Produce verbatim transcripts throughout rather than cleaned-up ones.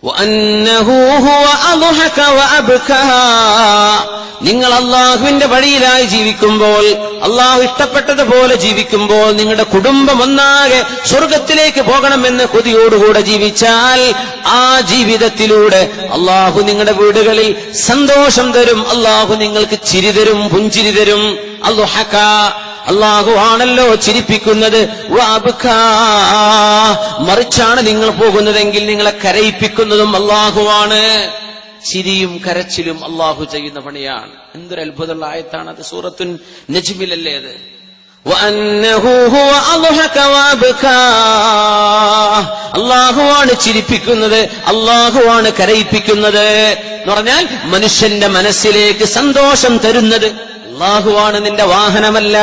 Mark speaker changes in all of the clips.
Speaker 1: വഅന്നഹു ഹുവ അദ്ഹക വഅബ്കാ. നിങ്ങൾ അള്ളാഹുവിന്റെ വഴിയിലായി ജീവിക്കുമ്പോൾ, അള്ളാഹു ഇഷ്ടപ്പെട്ടതുപോലെ ജീവിക്കുമ്പോൾ, നിങ്ങളുടെ കുടുംബം ഒന്നാകെ സ്വർഗത്തിലേക്ക് പോകണമെന്ന് കൊതിയോടുകൂടെ ജീവിച്ചാൽ ആ ജീവിതത്തിലൂടെ അള്ളാഹു നിങ്ങളുടെ വീടുകളിൽ സന്തോഷം തരും. അള്ളാഹു നിങ്ങൾക്ക് ചിരി തരും, പുഞ്ചിരി തരും. അദ്ഹക, അള്ളാഹു ആണല്ലോ ചിരിപ്പിക്കുന്നത്. വഅബ്കാ, മറിച്ചാണ് നിങ്ങൾ പോകുന്നതെങ്കിൽ നിങ്ങളെ കരയിപ്പിക്കുന്നതും അള്ളാഹുവാണ്. ചിരിയും കരച്ചിലും അള്ളാഹു ചെയ്യുന്ന പണിയാണ്. എന്തൊരു അത്ഭുതമുള്ള ആയത്താണത്. സൂറത്തുൻ നജ്മിലല്ലേ അത്. വഅന്നഹു ഹുവ അദ്ഹക വഅബ്കാ. അള്ളാഹുവാണ് ചിരിപ്പിക്കുന്നത്, അള്ളാഹുവാണ് കരയിപ്പിക്കുന്നത് എന്ന് പറഞ്ഞാൽ മനുഷ്യന്റെ മനസ്സിലേക്ക് സന്തോഷം തരുന്നത് അള്ളാഹുവാണ്. നിന്റെ വാഹനമല്ല,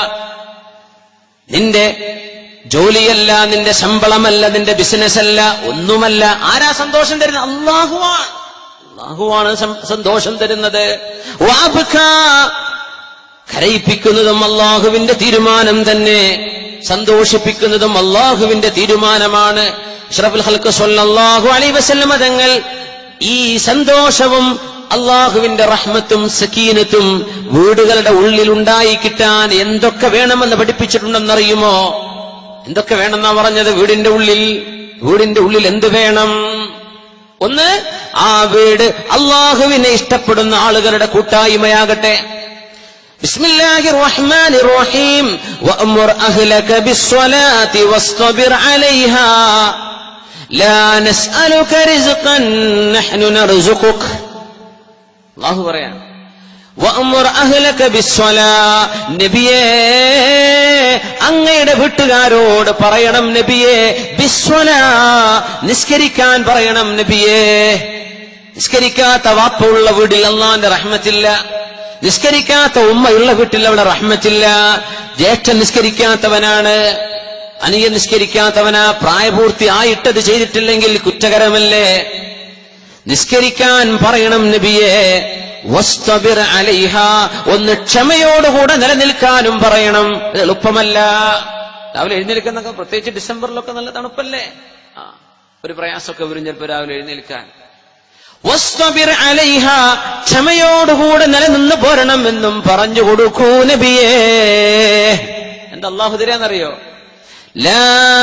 Speaker 1: നിന്റെ ജോലിയല്ല, നിന്റെ ശമ്പളമല്ല, നിന്റെ ബിസിനസ് അല്ല, ഒന്നുമല്ല. ആരാ സന്തോഷം തരുന്നത്? അള്ളാഹുവാണ്. അള്ളാഹുവാണ് സന്തോഷം തരുന്നത്. വഅബ്കാ, കരയിപ്പിക്കുന്നതും അള്ളാഹുവിന്റെ തീരുമാനം തന്നെ, സന്തോഷിപ്പിക്കുന്നതും അള്ളാഹുവിന്റെ തീരുമാനമാണ്. അഷ്റഫുൽ ഖൽഖ് സ്വല്ലല്ലാഹു അലൈഹി വസല്ലം തങ്ങൾ ഈ സന്തോഷവും അള്ളാഹുവിന്റെ റഹ്മത്തും സക്കീനത്തും വീടുകളുടെ ഉള്ളിൽ ഉണ്ടായി കിട്ടാൻ എന്തൊക്കെ വേണമെന്ന് പഠിപ്പിച്ചിട്ടുണ്ടെന്നറിയുമോ? എന്തൊക്കെ വേണമെന്നാ പറഞ്ഞത്? വീടിന്റെ ഉള്ളിൽ വീടിന്റെ ഉള്ളിൽ എന്ത് വേണം? ഒന്ന്, ആ വീട് അള്ളാഹുവിനെ ഇഷ്ടപ്പെടുന്ന ആളുകളുടെ കൂട്ടായ്മയാകട്ടെ. ബിസ്മില്ലാഹിർ റഹ്മാനിർ റഹീം. വഅ്മുർ അഹ്ലക ബിസ്സലാത്തി വസ്തബിർ അലൈഹാ ലാ നസ്അലുക റിസ്ഖൻ നഹ്നു നർസുഖുക. അല്ലാഹു പറയാ, വഅ്മുർ അഹ്ലക ബിസ്സലാ, നബിയേ അങ്ങയുടെ വീട്ടുകാരോട് പറയണം നബിയേ, ബിസ്സലാ, നിസ്കരിക്കാൻ പറയണം നബിയേ. നിസ്കരിക്കാത്ത വാപ്പുള്ള വീട്ടിൽ അല്ലാഹുവിന്റെ റഹ്മത്തില്ല. നിസ്കരിക്കാത്ത ഉമ്മയുള്ള വീട്ടിൽ അവിടെ റഹ്മത്തില്ല. ജ്യേഷ്ഠൻ നിസ്കരിക്കാത്തവനാണ്, അനിയൻ നിസ്കരിക്കാത്തവനാ. പ്രായപൂർത്തി ആയിട്ടത് ചെയ്തിട്ടില്ലെങ്കിൽ കുറ്റകരമല്ലേ? നിസ്കരിക്കാൻ പറയണം നബിയേ. വസ്തബിർ അലൈഹാ, ഒന്ന് ക്ഷമയോടുകൂടെ നിലനിൽക്കാനും പറയണം. ഇത് എളുപ്പമല്ല. രാവിലെ എഴുന്നേൽക്കുന്നൊക്കെ, പ്രത്യേകിച്ച് ഡിസംബറിലൊക്കെ നല്ല തണുപ്പല്ലേ, ആ ഒരു പ്രയാസമൊക്കെ വരും ചിലപ്പോൾ രാവിലെ എഴുന്നേൽക്കാൻ. വസ്തബിർ അലൈഹാ, ക്ഷമയോടുകൂടെ നിലനിന്ന് പോരണം എന്നും പറഞ്ഞു കൊടുക്കൂ നബിയേ. എന്താ അല്ലാഹു തരാന്നറിയോ? ലാ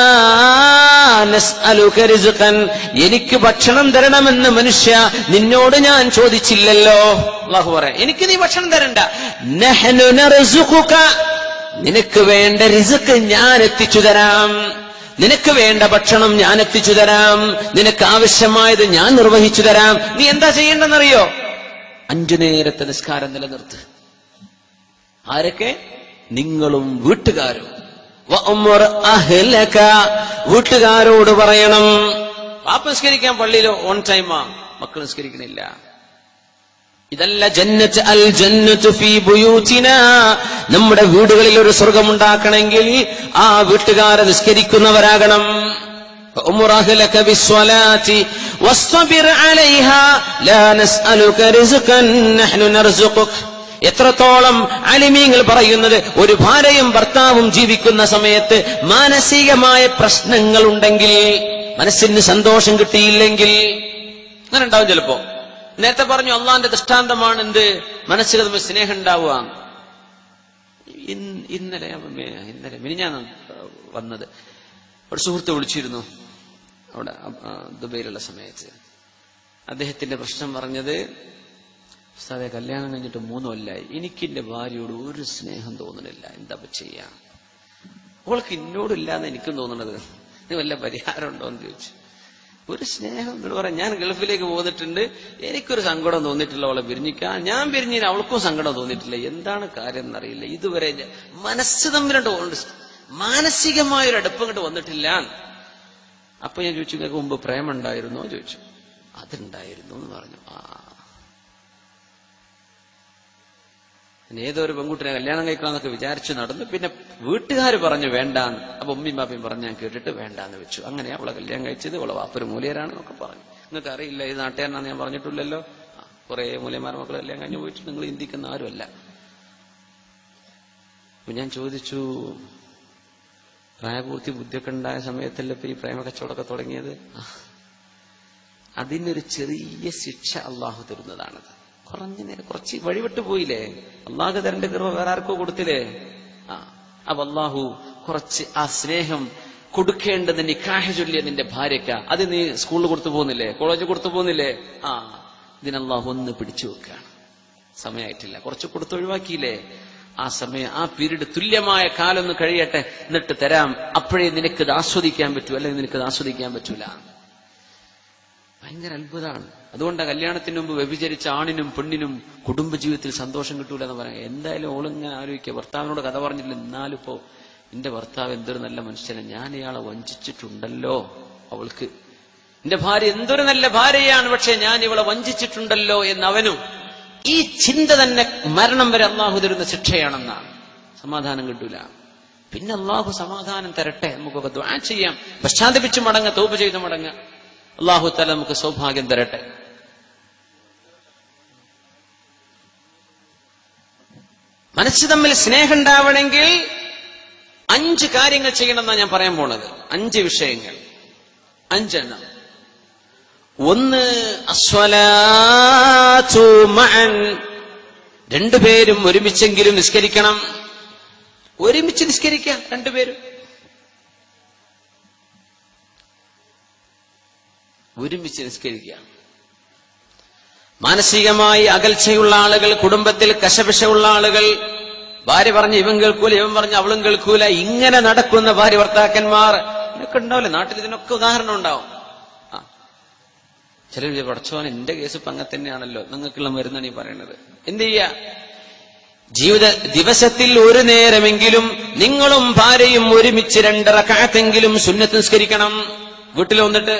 Speaker 1: നസ്അലുക റിസ്ഖൻ, എനിക്ക് ഭക്ഷണം തരണമെന്ന് മനുഷ്യ നിന്നോട് ഞാൻ ചോദിച്ചില്ലല്ലോ. അല്ലാഹു പറയാം, എനിക്ക് നീ ഭക്ഷണം തരണ്ട. നഹ്നു നർസുഖുക, നിനക്ക് വേണ്ട റിസ്ഖ് ഞാൻ എത്തിച്ചു തരാം. നിനക്ക് വേണ്ട ഭക്ഷണം ഞാൻ എത്തിച്ചു തരാം. നിനക്ക് ആവശ്യമായത് ഞാൻ നിർവഹിച്ചു തരാം. നീ എന്താ ചെയ്യേണ്ടെന്നറിയോ? അഞ്ചു നേരത്തെ നിസ്കാരം നിലനിർത്ത്. ആരൊക്കെ? നിങ്ങളും വീട്ടുകാരും. വഅ്മുർ അഹ്ലക, വീട്ടുകാരോട് പറയണം. വാപ്പ നിസ്കരിക്കാൻ പള്ളിയിലോ ഓൺ ടൈമാ, മക്കൾ നിസ്കരിക്കണില്ല. ഇതല്ല ജന്നത്ത്. അൽ ജന്നത്തു ഫീ ബുയൂതിനാ, നമ്മുടെ വീടുകളിൽ ഒരു സ്വർഗമുണ്ടാക്കണമെങ്കിൽ ആ വീട്ടുകാരെ നിസ്കരിക്കുന്നവരാകണം. വഅ്മുർ അഹ്ലക ബിസ്സലാത്തി വസ്തബിർ അലൈഹാ ലാ നസ്അലുക റിസ്ഖൻ നഹ്നു നർസുഖുക. എത്രത്തോളം അലിമീങ്ങൾ പറയുന്നത്, ഒരു ഭാര്യയും ഭർത്താവും ജീവിക്കുന്ന സമയത്ത് മാനസികമായ പ്രശ്നങ്ങൾ ഉണ്ടെങ്കിൽ, മനസ്സിന് സന്തോഷം കിട്ടിയില്ലെങ്കിൽ, അങ്ങനെ ഉണ്ടാവും ചിലപ്പോ. നേരത്തെ പറഞ്ഞു അള്ളാന്റെ ദൃഷ്ടാന്തമാണ് എന്ത്? മനസ്സിൽ തമ്മിൽ സ്നേഹം ഉണ്ടാവുക. ഇന്നലെ ഇന്നലെ മിനിഞ്ഞാന്ന് വന്നത് ഒരു സുഹൃത്ത് വിളിച്ചിരുന്നു അവിടെ ദുബൈയിലുള്ള സമയത്ത്. അദ്ദേഹത്തിന്റെ പ്രശ്നം പറഞ്ഞത്, ഉസ്താദേ കല്യാണം കഴിഞ്ഞിട്ട് മൂന്ന് കൊല്ലായി, എനിക്കെന്റെ ഭാര്യയോട് ഒരു സ്നേഹം തോന്നുന്നില്ല, എന്താ ചെയ്യാ? അവൾക്ക് എന്നോടില്ലാന്ന് എനിക്കും തോന്നണത്, ഇത് വല്ല പരിഹാരം ഉണ്ടോ എന്ന് ചോദിച്ചു. ഒരു സ്നേഹം എന്നോട് പറയാം, ഞാൻ ഗൾഫിലേക്ക് പോന്നിട്ടുണ്ട്, എനിക്കൊരു സങ്കടം തോന്നിയിട്ടില്ല അവളെ പിരിഞ്ഞിക്കാൻ, ഞാൻ പിരിഞ്ഞിന് അവൾക്കും സങ്കടം തോന്നിയിട്ടില്ല, എന്താണ് കാര്യം എന്നറിയില്ല, ഇതുവരെ മനസ്സ് തമ്മിലുണ്ട്, മാനസികമായൊരു അടുപ്പം കണ്ട് വന്നിട്ടില്ല. അപ്പൊ ഞാൻ ചോദിച്ചു, നിങ്ങൾക്ക് മുമ്പ് പ്രേമം ഉണ്ടായിരുന്നോ ചോദിച്ചു. അതുണ്ടായിരുന്നു എന്ന് പറഞ്ഞു. ആ ഏതൊരു പെൺകുട്ടിനെ കല്യാണം കഴിക്കണമെന്നൊക്കെ വിചാരിച്ചു നടന്നു. പിന്നെ വീട്ടുകാർ പറഞ്ഞു വേണ്ടാന്ന്. അപ്പൊ ഉമ്മയും ബാപ്പയും പറഞ്ഞു, ഞാൻ കേട്ടിട്ട് വേണ്ടാന്ന് വെച്ചു. അങ്ങനെ അവളെ കല്യാണം കഴിച്ചത്. അവളെ വാപ്പൊരു മൂലയരാണ് എന്നൊക്കെ പറഞ്ഞു. നിങ്ങൾക്ക് അറിയില്ല, ഇത് നാട്ടുകാരനാന്ന് ഞാൻ പറഞ്ഞിട്ടില്ലല്ലോ. കുറെ മൂലയന്മാർ മക്കൾ കല്യാണം കഴിഞ്ഞു പോയിട്ട് നിങ്ങൾ ചിന്തിക്കുന്ന ആരുമല്ല. അപ്പൊ ഞാൻ ചോദിച്ചു, പ്രായപൂർത്തി ബുദ്ധിയൊക്കെ ഉണ്ടായ സമയത്തല്ലേ ഇപ്പൊ ഈ പ്രേമ കച്ചവടമൊക്കെ തുടങ്ങിയത്? അതിനൊരു ചെറിയ ശിക്ഷ അള്ളാഹു തരുന്നതാണത്. കുറഞ്ഞ നേരം കുറച്ച് വഴിവിട്ട് പോയില്ലേ, അള്ളാഹു തരന്റെ കൃപ വേറെ ആർക്കോ കൊടുത്തില്ലേ? ആ അപ്പൊ അള്ളാഹു കുറച്ച് ആ സ്നേഹം കൊടുക്കേണ്ടത് നിക്കാഹ് ചൊല്ലിയ നിന്റെ ഭാര്യക്ക, അത് നീ സ്കൂളിൽ കൊടുത്തു പോകുന്നില്ലേ, കോളേജിൽ കൊടുത്തു പോകുന്നില്ലേ? ആ ഇതിനല്ലാഹു ഒന്ന് പിടിച്ചു വെക്കുകയാണ്. സമയമായിട്ടില്ല, കുറച്ച് കൊടുത്ത് ഒഴിവാക്കിയില്ലേ? ആ സമയം, ആ പീരീഡ് തുല്യമായ കാലം ഒന്ന് കഴിയട്ടെ, എന്നിട്ട് തരാം. അപ്പോഴേ നിനക്കത് ആസ്വദിക്കാൻ പറ്റൂ, അല്ലെങ്കിൽ നിനക്കത് ആസ്വദിക്കാൻ പറ്റൂല. ഭയങ്കര അത്ഭുതമാണ്. അതുകൊണ്ടാണ് കല്യാണത്തിന് മുമ്പ് വ്യഭിചരിച്ച ആണിനും പെണ്ണിനും കുടുംബജീവിതത്തിൽ സന്തോഷം കിട്ടൂല എന്ന് പറയാം. എന്തായാലും ഓളിങ്ങനെ ആലോചിക്കുക, ഭർത്താവിനോട് കഥ പറഞ്ഞില്ല, എന്നാലും ഇപ്പോ എന്റെ ഭർത്താവ് എന്തൊരു നല്ല മനുഷ്യനെ, ഞാൻ ഇയാളെ വഞ്ചിച്ചിട്ടുണ്ടല്ലോ, അവൾക്ക് എന്റെ ഭാര്യ എന്തൊരു നല്ല ഭാര്യയാണ്, പക്ഷെ ഞാൻ ഇവളെ വഞ്ചിച്ചിട്ടുണ്ടല്ലോ എന്നവനും. ഈ ചിന്ത തന്നെ മരണം വരെ അള്ളാഹു തരുന്ന ശിക്ഷയാണെന്നാണ്. സമാധാനം കിട്ടൂല. പിന്നെ അള്ളാഹു സമാധാനം തരട്ടെ, നമുക്കൊക്കെ ദുആ ചെയ്യാം, പശ്ചാത്തപിച്ച് മടങ്ങ, തൗബ ചെയ്ത് മടങ്ങ. അള്ളാഹു തആല നമുക്ക് സൗഭാഗ്യം തരട്ടെ. മനസ്സ് തമ്മിൽ സ്നേഹം ഉണ്ടാവണമെങ്കിൽ അഞ്ച് കാര്യങ്ങൾ ചെയ്യണമെന്നാണ് ഞാൻ പറയാൻ പോണത്. അഞ്ച് വിഷയങ്ങൾ, അഞ്ചെണ്ണം. ഒന്ന് അസ്വലാത്തു മഅൻ, രണ്ടുപേരും ഒരുമിച്ചെങ്കിലും നിസ്കരിക്കണം. ഒരുമിച്ച് നിസ്കരിക്കാം രണ്ടുപേരും, ഒരുമിച്ച് നിസ്കരിക്കാം. മാനസികമായി അകൽച്ചയുള്ള ആളുകൾ, കുടുംബത്തിൽ കശപിശയുള്ള ആളുകൾ, ഭാര്യ പറഞ്ഞ് ഇവൻ കേൾക്കൂല, ഇവൻ പറഞ്ഞ് അവളും കേൾക്കൂല, ഇങ്ങനെ നടക്കുന്ന ഭാര്യ ഭർത്താക്കന്മാർ ഇതൊക്കെ ഉണ്ടാവില്ല നാട്ടിൽ. ഇതിനൊക്കെ ഉദാഹരണം ഉണ്ടാവും. ആ ചിലർ പഠിച്ചോൻ എന്റെ കേസ് ഇപ്പൊ അങ്ങനെ തന്നെയാണല്ലോ, നിങ്ങൾക്കുള്ള മരുന്നാണ് ഈ പറയുന്നത്. എന്ത് ചെയ്യാ? ജീവിത ദിവസത്തിൽ ഒരു നേരമെങ്കിലും നിങ്ങളും ഭാര്യയും ഒരുമിച്ച് രണ്ട് റക്അത്തെങ്കിലും സുന്നത്ത് നിസ്കരിക്കണം. വീട്ടിൽ വന്നിട്ട്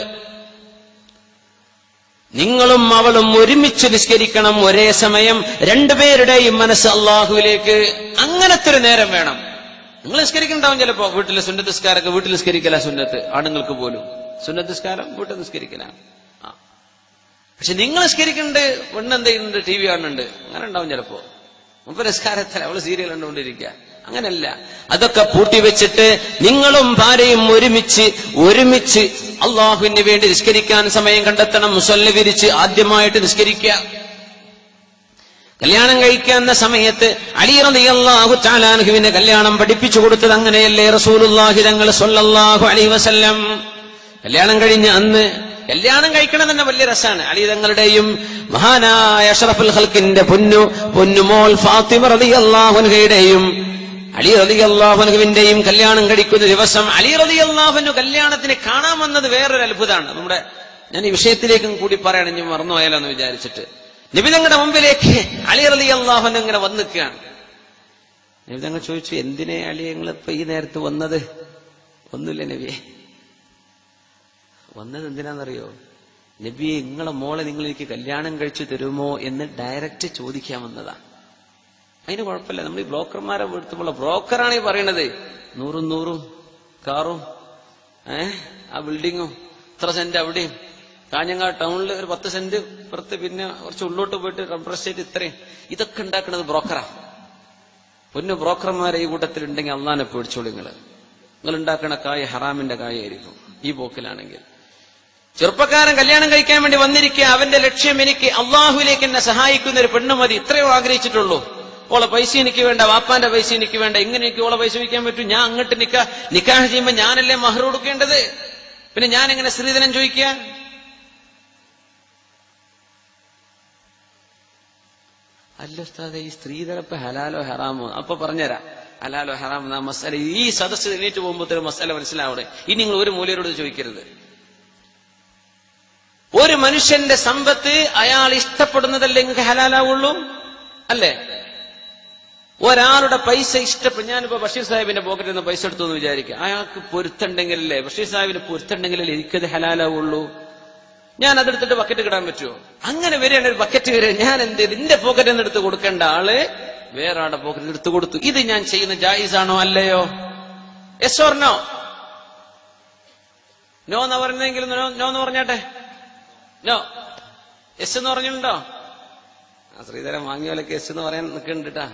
Speaker 1: നിങ്ങളും അവളും ഒരുമിച്ച് നിസ്കരിക്കണം ഒരേ സമയം. രണ്ടുപേരുടെയും മനസ്സ് അള്ളാഹുവിലേക്ക്. അങ്ങനത്തെ ഒരു നേരം വേണം. നിങ്ങൾ നിസ്കരിക്കുന്നുണ്ടാവും ചിലപ്പോ, വീട്ടിലെ സുന്നത്ത് നിസ്കാരമൊക്കെ വീട്ടിൽ നിസ്കരിക്കല സുന്നത്ത്, ആണുങ്ങൾക്ക് പോലും സുന്നത്ത് നിസ്കാരം വീട്ടിൽ നിസ്കരിക്കലാണ്. ആ പക്ഷെ നിങ്ങൾ നിസ്കരിക്കുന്നുണ്ട്, പെണ്ണെന്ത് ചെയ്യുന്നുണ്ട്, ടി വി കാണുന്നുണ്ട്, അങ്ങനെ ഉണ്ടാവും ചിലപ്പോ. മുമ്പ് നിസ്കാരത്തിൽ അവള് സീരിയൽ കണ്ടുകൊണ്ടിരിക്കുക. അങ്ങനല്ല, അതൊക്കെ പൂട്ടിവെച്ചിട്ട് നിങ്ങളും ഭാര്യയും ഒരുമിച്ച് ഒരുമിച്ച് അള്ളാഹുവിന് വേണ്ടി നിസ്കരിക്കാൻ സമയം കണ്ടെത്തണം. മുസല്ല വിരിച്ച് ആദ്യമായിട്ട് നിസ്കരിക്കുക. കല്യാണം കഴിക്കുന്ന സമയത്ത് അലി റളിയല്ലാഹു തആല അൻഹുവിനെ കല്യാണം പഠിപ്പിച്ചു കൊടുത്തത് അങ്ങനെയല്ലേ റസൂലുള്ളാഹി തങ്ങൾ സ്വല്ലല്ലാഹു അലൈഹി വസല്ലം. കല്യാണം കഴിഞ്ഞ അന്ന് കല്യാണം കഴിക്കണം തന്നെ വലിയ രസാണ്. അലി തങ്ങളുടെയും മഹാനായ അഷ്റഫുൽ ഖൽഖിന്റെ പൊന്നു പൊന്നുമോൾ ഫാത്തിമ റളിയല്ലാഹു അൻഹയുടെയും അലി റളിയല്ലാഹു അൻഹുവിന്റെയും കല്യാണം കഴിക്കുന്ന ദിവസം അലി റളിയല്ലാഹു അൻഹു കല്യാണത്തിന് കാണാൻ വന്നത് വേറൊരു അത്ഭുതമാണ്. നമ്മുടെ ഞാൻ ഈ വിഷയത്തിലേക്കും കൂടി പറയണം, ഇനി മറന്നുപോയാലോ എന്ന് വിചാരിച്ചിട്ട്. നബി തങ്ങളുടെ മുമ്പിലേക്ക് അലി റളിയല്ലാഹു അൻഹു ഇങ്ങനെ വന്ന് നിൽക്കുകയാണ്. നബി തങ്ങൾ ചോദിച്ചു, എന്തിനെ അലി നിങ്ങളിപ്പോ ഈ നേരത്ത് വന്നത്? ഒന്നുമില്ല നബിയെ. വന്നത് എന്തിനാണെന്നറിയോ? നബിയെ, നിങ്ങളെ മോളെ നിങ്ങൾ എനിക്ക് കല്യാണം കഴിച്ചു തരുമോ എന്ന് ഡയറക്റ്റ് ചോദിക്കാൻ വന്നതാ. അതിന് കുഴപ്പമില്ല, നമ്മൾ ഈ ബ്രോക്കർമാരെ എടുത്തുള്ള ബ്രോക്കറാണ് ഈ പറയണത്. നൂറും നൂറും കാറും ഏഹ് ആ ബിൽഡിങ്ങും ഇത്ര സെന്റ് അവിടെയും, കാഞ്ഞങ്ങാട് ടൗണിൽ ഒരു പത്ത് സെന്റ് പുറത്ത്, പിന്നെ കുറച്ച് ഉള്ളോട്ട് പോയിട്ട് റബ്ബർ എസ്റ്റേറ്റ്, ഇത്രയും ഇതൊക്കെ ഉണ്ടാക്കുന്നത് ബ്രോക്കറാ. പൊന്നു ബ്രോക്കർമാരെ ഈ കൂട്ടത്തിൽ ഉണ്ടെങ്കിൽ അള്ളാനെ പേടിച്ചോളൂ. നിങ്ങള് നിങ്ങൾ ഉണ്ടാക്കണ കായ ഹറാമിന്റെ കായായിരിക്കും ഈ പോക്കിലാണെങ്കിൽ. ചെറുപ്പക്കാരൻ കല്യാണം കഴിക്കാൻ വേണ്ടി വന്നിരിക്കുക, അവന്റെ ലക്ഷ്യം എനിക്ക് അള്ളാഹുവിലേക്ക് എന്നെ സഹായിക്കുന്ന ഒരു പെണ്ണ് മതി, ഇത്രയോ ആഗ്രഹിച്ചിട്ടുള്ളൂ. ഓളെ പൈസ എനിക്ക് വേണ്ട, വാപ്പാന്റെ പൈസ എനിക്ക് വേണ്ട, ഇങ്ങനെ എനിക്ക് ഓളെ പൈസ വയ്ക്കാൻ പറ്റും? ഞാൻ അങ്ങോട്ട് നിക്കാ നിക്കാഹ് ചെയ്യുമ്പോ ഞാനല്ലേ മഹർ കൊടുക്കേണ്ടത്? പിന്നെ ഞാൻ എങ്ങനെ സ്ത്രീധനം ചോദിക്കുക? അല്ല ഉസ്താദേ, ഈ സ്ത്രീധനം ഇപ്പൊ ഹലാലോ ഹറാമോ? അപ്പൊ പറഞ്ഞുതരാം ഹലാലോ ഹറാമോ ആ മസാല. ഈ സദസ്സ് എണീറ്റ് പോകുമ്പോഴത്തെ മസാല മനസ്സിലാവണേ. ഇനി നിങ്ങൾ ഒരു മൂലരോട് ചോദിക്കരുത്. ഒരു മനുഷ്യന്റെ സമ്പത്ത് അയാൾ ഇഷ്ടപ്പെടുന്നതല്ലേ നിങ്ങൾക്ക് ഹലാലാവുള്ളൂ, അല്ലേ? ഒരാളുടെ പൈസ ഇഷ്ടപ്പെടും. ഞാനിപ്പോ ബഷീർ സാഹിബിന്റെ പോക്കറ്റിൽ നിന്ന് പൈസ എടുത്തു എന്ന് വിചാരിക്കുക, അയാൾക്ക് പൊരുത്തുണ്ടെങ്കിലല്ലേ, ബഷീർ സാഹിബിന് പൊരുത്തുണ്ടെങ്കിലല്ലേ എനിക്കത് ഹലാലാവുള്ളൂ. ഞാൻ അതെടുത്തിട്ട് ബക്കറ്റ് കിടാൻ പറ്റുമോ? അങ്ങനെ വരികയാണ് ഒരു ബക്കറ്റ് വരിക. ഞാൻ എന്ത് ചെയ്ത് എന്റെ പോക്കറ്റിൽ നിന്ന് എടുത്ത് കൊടുക്കേണ്ട ആള് വേറെ ആളുടെ പോക്കറ്റിൽ എടുത്ത് കൊടുത്തു. ഇത് ഞാൻ ചെയ്യുന്ന ജായിസാണോ അല്ലയോ? Yes or no? നോ എന്ന് പറഞ്ഞെങ്കിൽ നോ എന്ന് പറഞ്ഞാട്ടെ. നോ. യെസ് എന്ന് പറഞ്ഞിട്ടുണ്ടോ? ആ ശ്രീധരൻ വാങ്ങിയോലൊക്കെ യെസ് എന്ന് പറയാൻ നിൽക്കണ്ടിട്ടാ.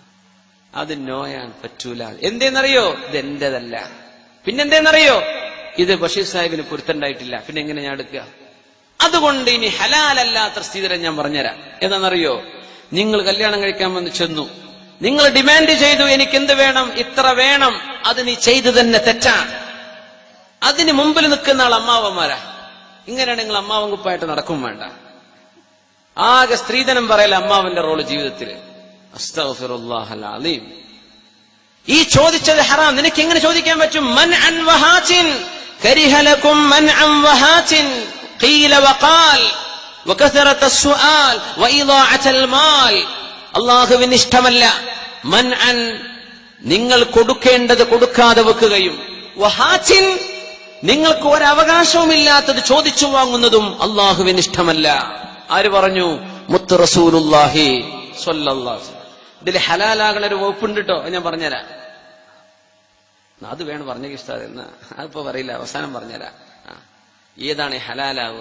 Speaker 1: അത് നോയാൻ പറ്റൂല. എന്തേന്നറിയോ? ഇതെന്റേതല്ല. പിന്നെന്തേന്നറിയോ? ഇത് ബഷീർ സാഹിബിന് പൊരുത്തണ്ടായിട്ടില്ല, പിന്നെ എങ്ങനെ ഞാൻ എടുക്കുക? അതുകൊണ്ട് ഇനി ഹലാലല്ലാത്ത സ്ത്രീധനം ഞാൻ പറഞ്ഞുതരാം. എന്താണെന്നറിയോ? നിങ്ങൾ കല്യാണം കഴിക്കാൻ വന്ന് ചെന്നു, നിങ്ങൾ ഡിമാൻഡ് ചെയ്തു എനിക്ക് എന്ത് വേണം, ഇത്ര വേണം, അത് നീ ചെയ്തു തന്നെ തെറ്റാണ്. അതിന് മുമ്പിൽ നിൽക്കുന്ന ആൾ അമ്മാവന്മാരാ. ഇങ്ങനെയാണ് നിങ്ങൾ അമ്മാവൻ കുപ്പായിട്ട് നടക്കും വേണ്ട. ആകെ സ്ത്രീധനം പറയല അമ്മാവന്റെ റോള് ജീവിതത്തിൽ. അസ്തഗ്ഫിറുല്ലാഹൽ അലീം. ഈ ചോദിച്ചത് ഹറാം. നിനക്ക് എങ്ങനെ ചോദിക്കാൻ പറ്റും? മൻ അൻ വഹാത്തിൻ കരിഹ ലക്കും മൻ അൻ വഹാത്തിൻ ഖീല വഖാൽ വകസറത അസ്സുആൽ വഇദാഅത്തൽ മാൽ. അല്ലാഹുവിന് ഇഷ്ടമല്ല മൻ അൻ, നിങ്ങൾ കൊടുക്കേണ്ടത് കൊടുക്കാതെ വെക്കുകയും, വഹാത്തിൻ, നിങ്ങൾക്ക് ഒരവകാശവുമില്ലാത്തത് ചോദിച്ചു വാങ്ങുന്നതും അല്ലാഹുവിന് ഇഷ്ടമല്ല. ആര് പറഞ്ഞു? മുത്ത് റസൂലുള്ളാഹി സ്വല്ലല്ലാഹു അലൈഹി വസല്ലം. ഇതിൽ ഹലാലാകണ ഒരു വകുപ്പുണ്ട് കേട്ടോ, ഞാൻ പറഞ്ഞുതരാം. അത് വേണം പറഞ്ഞ ഉസ്താദ് എന്ന് അതിപ്പോ പറയില്ല, അവസാനം പറഞ്ഞുതരാം. ഏതാണ് ഹലാലാവുക?